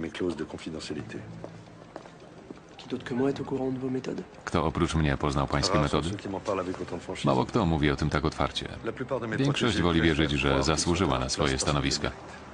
Kto oprócz mnie poznał pańskie metody? Mało kto mówi o tym tak otwarcie. Większość woli wierzyć, że zasłużyła na swoje stanowiska.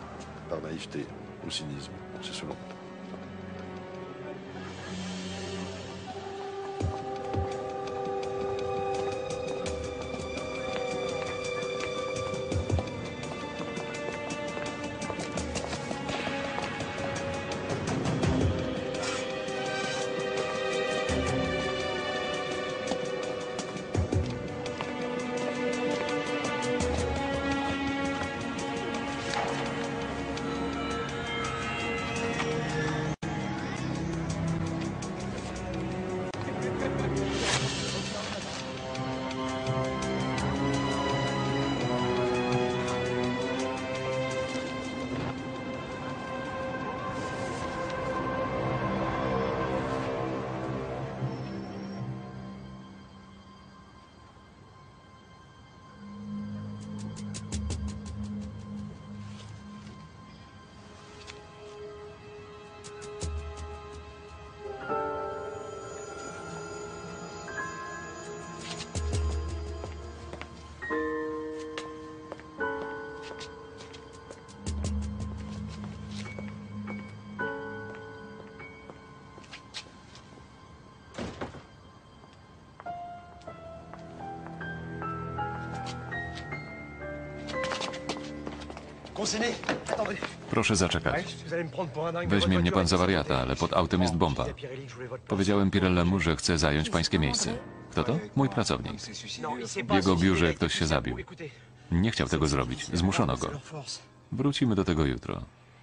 Proszę zaczekać. Weźmie mnie pan za wariata, ale pod autem jest bomba. Powiedziałem Pirellemu, że chcę zająć pańskie miejsce. Kto to? Mój pracownik. W jego biurze ktoś się zabił. Nie chciał tego zrobić. Zmuszono go. Wrócimy do tego jutro.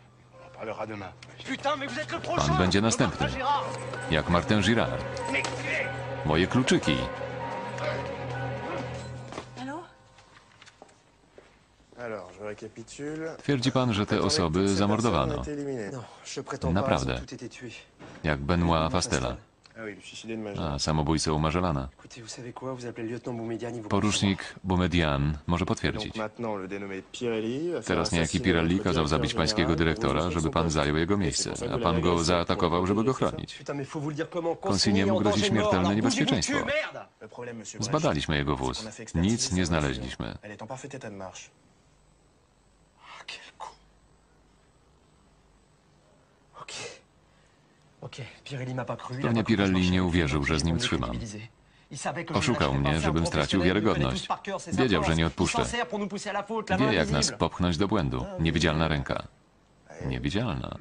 Pan będzie następny. Jak Martin Girard. Moje kluczyki. Twierdzi pan, że te osoby zamordowano. Naprawdę. Jak Benoît Fastela. A samobójcę u Magellana. Porucznik Boumedienne może potwierdzić. Teraz niejaki Pirelli kazał zabić pańskiego dyrektora, żeby pan zajął jego miejsce, a pan go zaatakował, żeby go chronić. Consigniemu grozi śmiertelne niebezpieczeństwo. Zbadaliśmy jego wóz. Nic nie znaleźliśmy. Pewnie Pirelli nie uwierzył, że z nim trzymam. Oszukał mnie, żebym stracił wiarygodność. Wiedział, że nie odpuszczę. Wie, jak nas popchnąć do błędu. Niewidzialna ręka. Niewidzialna.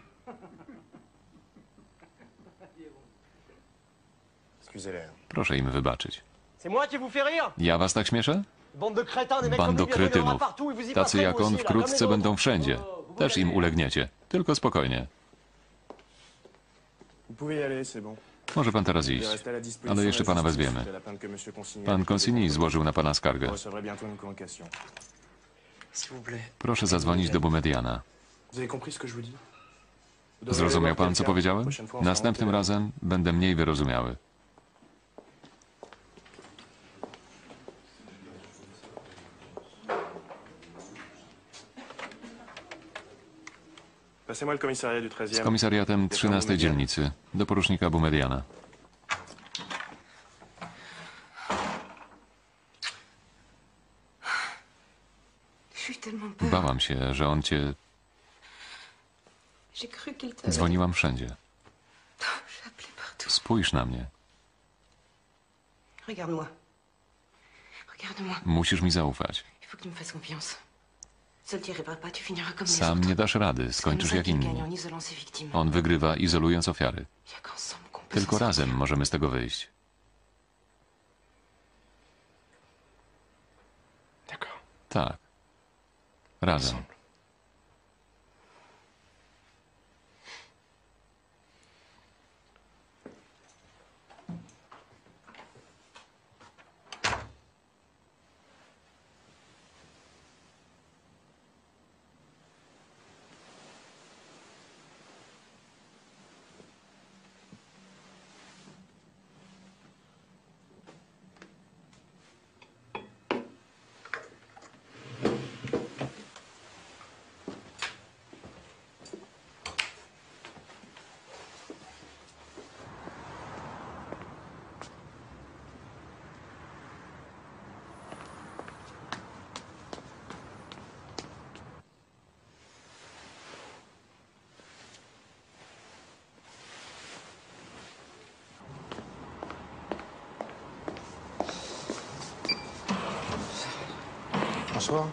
Proszę im wybaczyć. Ja was tak śmieszę? Bando kretynów. Tacy jak on wkrótce będą wszędzie. Też im ulegniecie. Tylko spokojnie. Może pan teraz iść, ale jeszcze pana wezwiemy. Pan Consigny złożył na pana skargę. Proszę zadzwonić do Boumediana. Zrozumiał pan, co powiedziałem? Następnym razem będę mniej wyrozumiały. Z komisariatem trzynastej dzielnicy do porucznika Boumediana. Bałam się, że on cię... Dzwoniłam wszędzie. Spójrz na mnie. Musisz mi zaufać. Sam nie dasz rady, skończysz jak inni. On wygrywa, izolując ofiary. Tylko razem możemy z tego wyjść. Tak. Razem.
Bonsoir.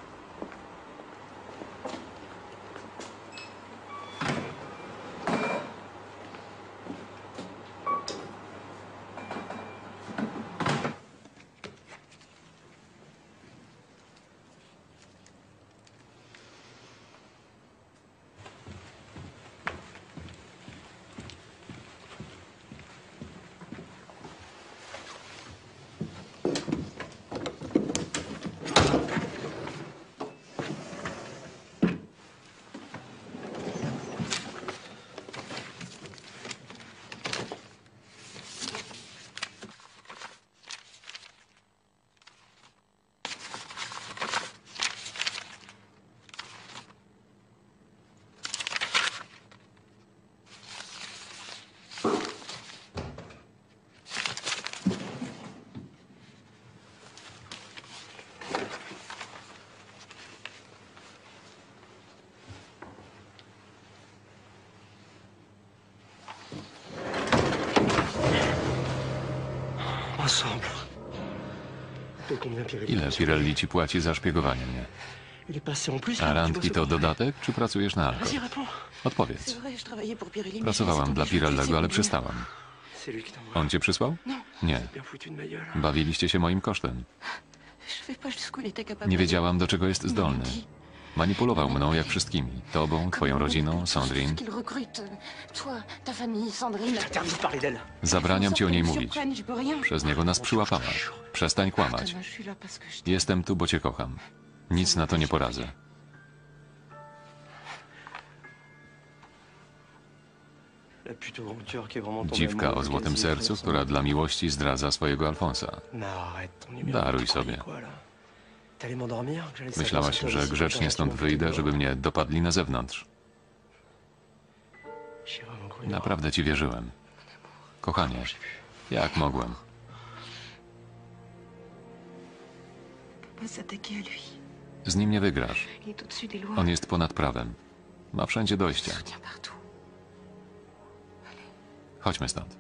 Ile Pirelli ci płaci za szpiegowanie mnie? A randki to dodatek, czy pracujesz na alko? Odpowiedz. Pracowałam dla Pirellego, ale przestałam. On cię przysłał? Nie. Bawiliście się moim kosztem. Nie wiedziałam, do czego jest zdolny. Manipulował mną jak wszystkimi. Tobą, twoją rodziną, Sandrine. Zabraniam ci o niej mówić. Przez niego nas przyłapałaś. Przestań kłamać. Jestem tu, bo cię kocham. Nic na to nie poradzę. Dziwka o złotym sercu, która dla miłości zdradza swojego Alfonsa. Daruj sobie. Myślałaś, że grzecznie stąd wyjdę, żeby mnie dopadli na zewnątrz. Naprawdę ci wierzyłem. Kochanie, jak mogłem? Z nim nie wygrasz. On jest ponad prawem. Ma wszędzie dojścia. Chodźmy stąd.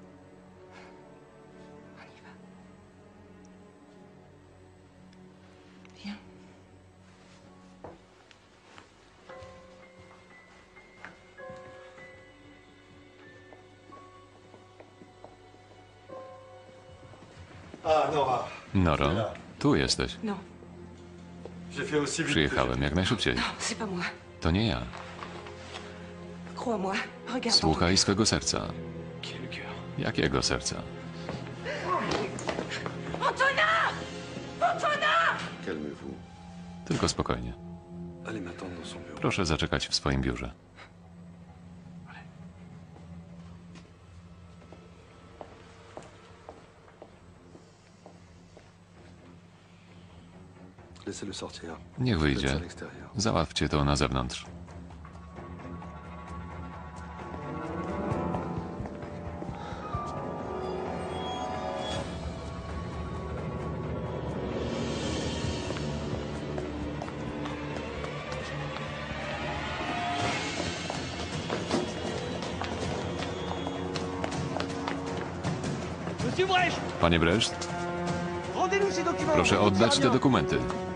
Noro, tu jesteś. Przyjechałem jak najszybciej. To nie ja. Słuchaj swego serca.
Jakiego serca?
Calmez-vous.
Tylko spokojnie. Proszę zaczekać w swoim biurze. Niech wyjdzie. Załatwcie to na zewnątrz. Panie Brecht, proszę oddać te dokumenty.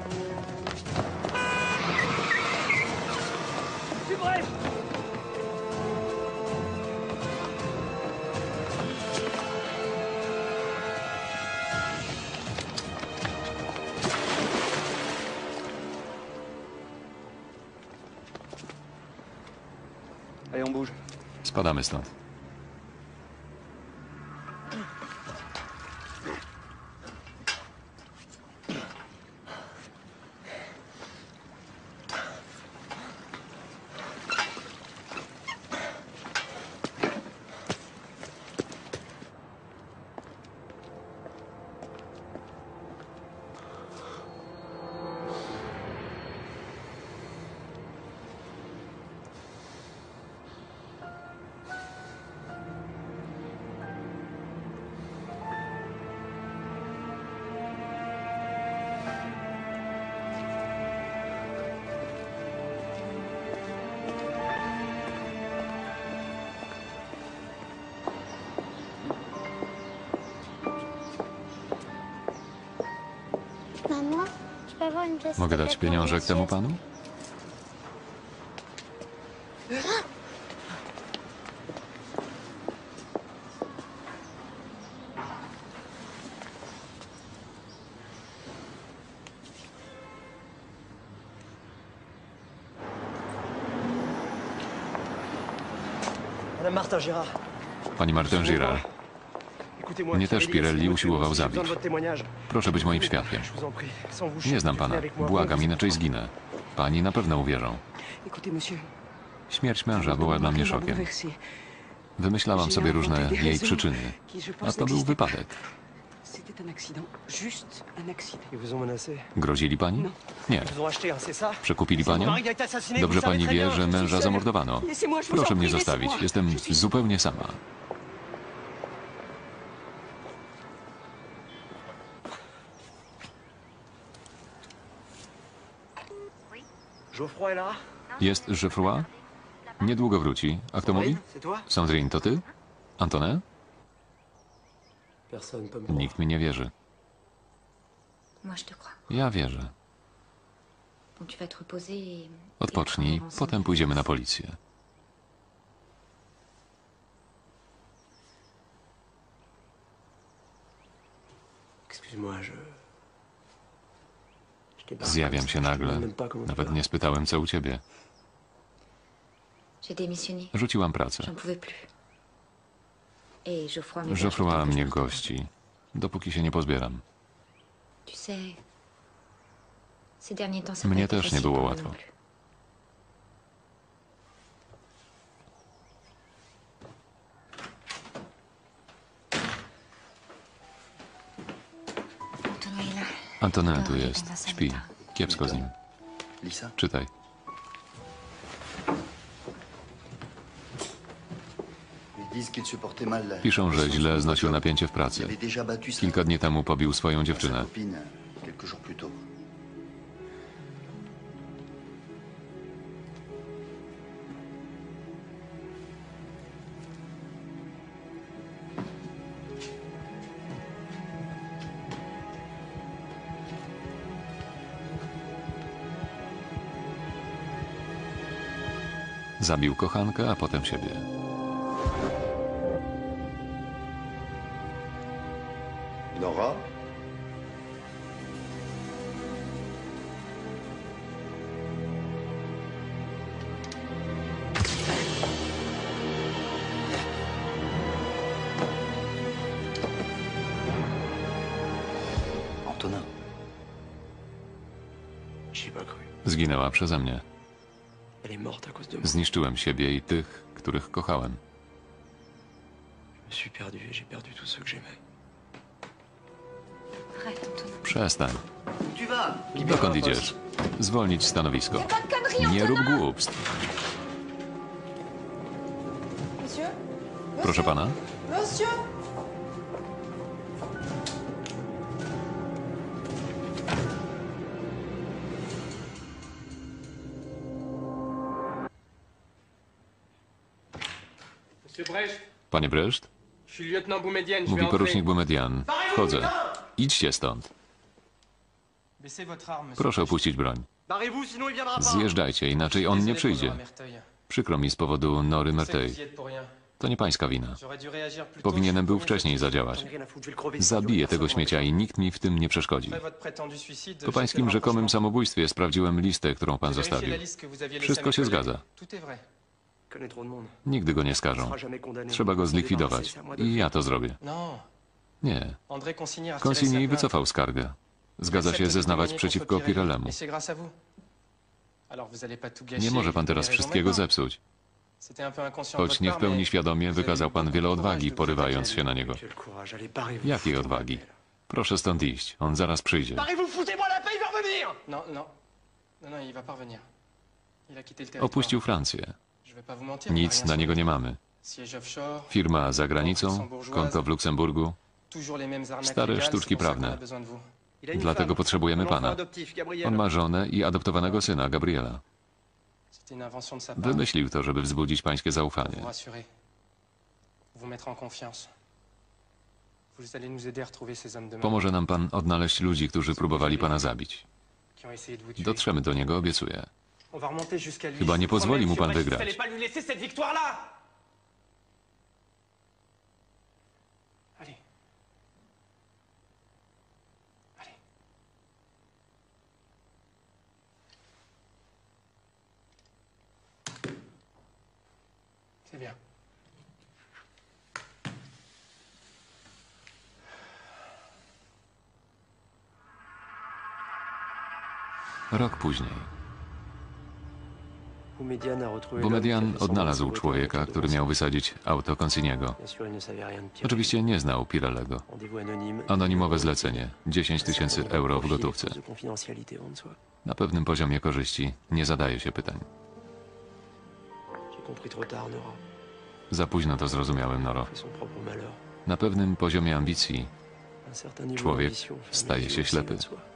Spadamy stąd. Mogę dać pieniążek temu panu? Pani Martin Girard. Mnie też Pirelli usiłował zabić. Proszę być moim świadkiem. Nie znam pana. Błagam, inaczej zginę. Pani na pewno uwierzą. Śmierć męża była dla mnie szokiem. Wymyślałam sobie różne jej przyczyny. A to był wypadek. Grozili pani? Nie. Przekupili panią? Dobrze pani wie, że męża zamordowano. Proszę mnie zostawić. Jestem zupełnie sama. Jest Geoffroy? Niedługo wróci. A kto mówi? Sandrine, to ty? Antonin? Nikt mi nie wierzy. Ja wierzę. Odpocznij, potem pójdziemy na policję. Zjawiam się nagle. Nawet nie spytałem, co u ciebie. Rzuciłam pracę. Geoffroy mnie gości, dopóki się nie pozbieram. Mnie też nie było łatwo. Antonin tu jest. Śpi. Kiepsko z nim. Czytaj. Piszą, że źle znosił napięcie w pracy. Kilka dni temu pobił swoją dziewczynę. Zabił kochankę, a potem siebie.
Nora?
Zginęła przeze mnie.
Elle est morte à cause de moi.
Zniszczyłem siebie i tych, których kochałem.
Je me suis perdu et j'ai perdu tous ceux que j'aimais.
Arrête, Antonin.
Przestań.
Tu vas.
Dokąd idziesz? Zwolnić stanowisko.
Pas de conneries,
Nie rób
Antonin!
głupstw.
Monsieur?
Proszę pana?
Monsieur?
Monsieur Brecht,
Panie Brecht?
je suis lieutenant Boumedienne, je vais
Mówi
entrer.
porucznik Boumedian. Wchodzę. Idźcie stąd.
Baissez votre arme, monsieur
Proszę
Brecht.
opuścić broń.
Barrez-vous, sinon il viendra pas.
Zjeżdżajcie, inaczej on nie
Désolé pour
przyjdzie.
Nora Merteuil.
Przykro mi z powodu Nory
Je sais que
Merteuil.
vous y êtes pour rien.
To nie pańska wina.
J'aurais dû réagir plus tôt.
Powinienem był wcześniej zadziałać.
J'en ai rien à foutre, je vais le crever.
Zabiję tego śmiecia i nikt mi w tym nie przeszkodzi.
Après votre prétendu suicide,
Po pańskim
j'ai fait
rzekomym
rapprochement.
samobójstwie sprawdziłem listę, którą pan
J'ai vérifié
zostawił.
la liste que vous aviez laissée à
Wszystko
mes
się
collègues.
zgadza.
Tout est vrai.
Je connais trop de monde.
Nigdy go nie
Il
skażą.
sera jamais condamné.
Trzeba go zlikwidować.
C'est à moi de
I
le
ja to zrobię.
Non.
Nie.
André Consigny a retiré
Consigny
sa plainte.
wycofał skargę. Zgadza się zeznawać przeciwko Pirellemu.
Et c'est grâce à vous. Alors vous allez pas tout gâcher.
Nie może pan
vous
teraz
avez raison
wszystkiego
maintenant.
zepsuć.
C'était un peu inconscient de
Choć
votre
nie w
part,
pełni
mais
świadomie
vous avez
wykazał
eu
pan
beaucoup
wiele
de courage
odwagi,
de vous
porywając
attaquer à
się
lui.
na niego.
Quel courage, allez, barrez-vous.
Jakiej
foutez-moi
odwagi?
la paix, là.
Proszę stąd iść. On zaraz przyjdzie.
Barrez-vous, foutez-moi la paix, il va revenir.
Non, non. Non, non, il va pas revenir. Il a quitté le territoire.
Opuścił Francję.
Je vais pas vous mentir, il a
Nic
rien
na
sur
niego
lui.
nie mamy.
Siège offshore,
Firma za granicą, konto w Luksemburgu.
toujours les mêmes arnaques
Stare
légales,
sztuczki
c'est pour ça qu'on a
prawne.
besoin de vous.
Il a une
Dlatego
femme,
potrzebujemy
un enfant
pana.
adoptif, Gabriel.
On ma żonę i adoptowanego syna, Gabriela.
C'était une invention de sa part.
Wymyślił to, żeby wzbudzić pańskie
Pour
zaufanie.
vous rassurer. Vous mettre en confiance. Vous allez nous aider à retrouver ces hommes de main
Pomoże nam pan odnaleźć ludzi, którzy próbowali pana zabić.
qui ont essayé de vous tuer.
Dotrzemy do niego, obiecuję.
On va remonter jusqu'à lui.
Chyba nie
Je vous
pozwoli
promets,
mu pan
monsieur Brecht,
wygrać.
Vous allez pas lui laisser cette victoire-là. Allez. Allez. C'est bien.
Rok później.
Boumedian a retrouvé
Boumedian
l'homme qui a fait
odnalazł
semblant de
człowieka,
sauver
który
de
miał wysadzić auto Consigniego.
Bien sûr, il ne savait rien de Pierre.
Oczywiście nie znał Pirellego.
Rendez-vous anonyme.
Anonimowe zlecenie. dziesięć tysięcy euro w gotówce.
De confidentialité en soi.
Na pewnym poziomie korzyści nie zadaje się pytań.
J'ai compris trop tard, Nora.
Za późno to zrozumiałem, Noro.
Fait son propre malheur.
Na pewnym poziomie ambicji
Un certain niveau
człowiek
d'ambition fait un
staje
métier
się
aussi
ślepy.
de soi.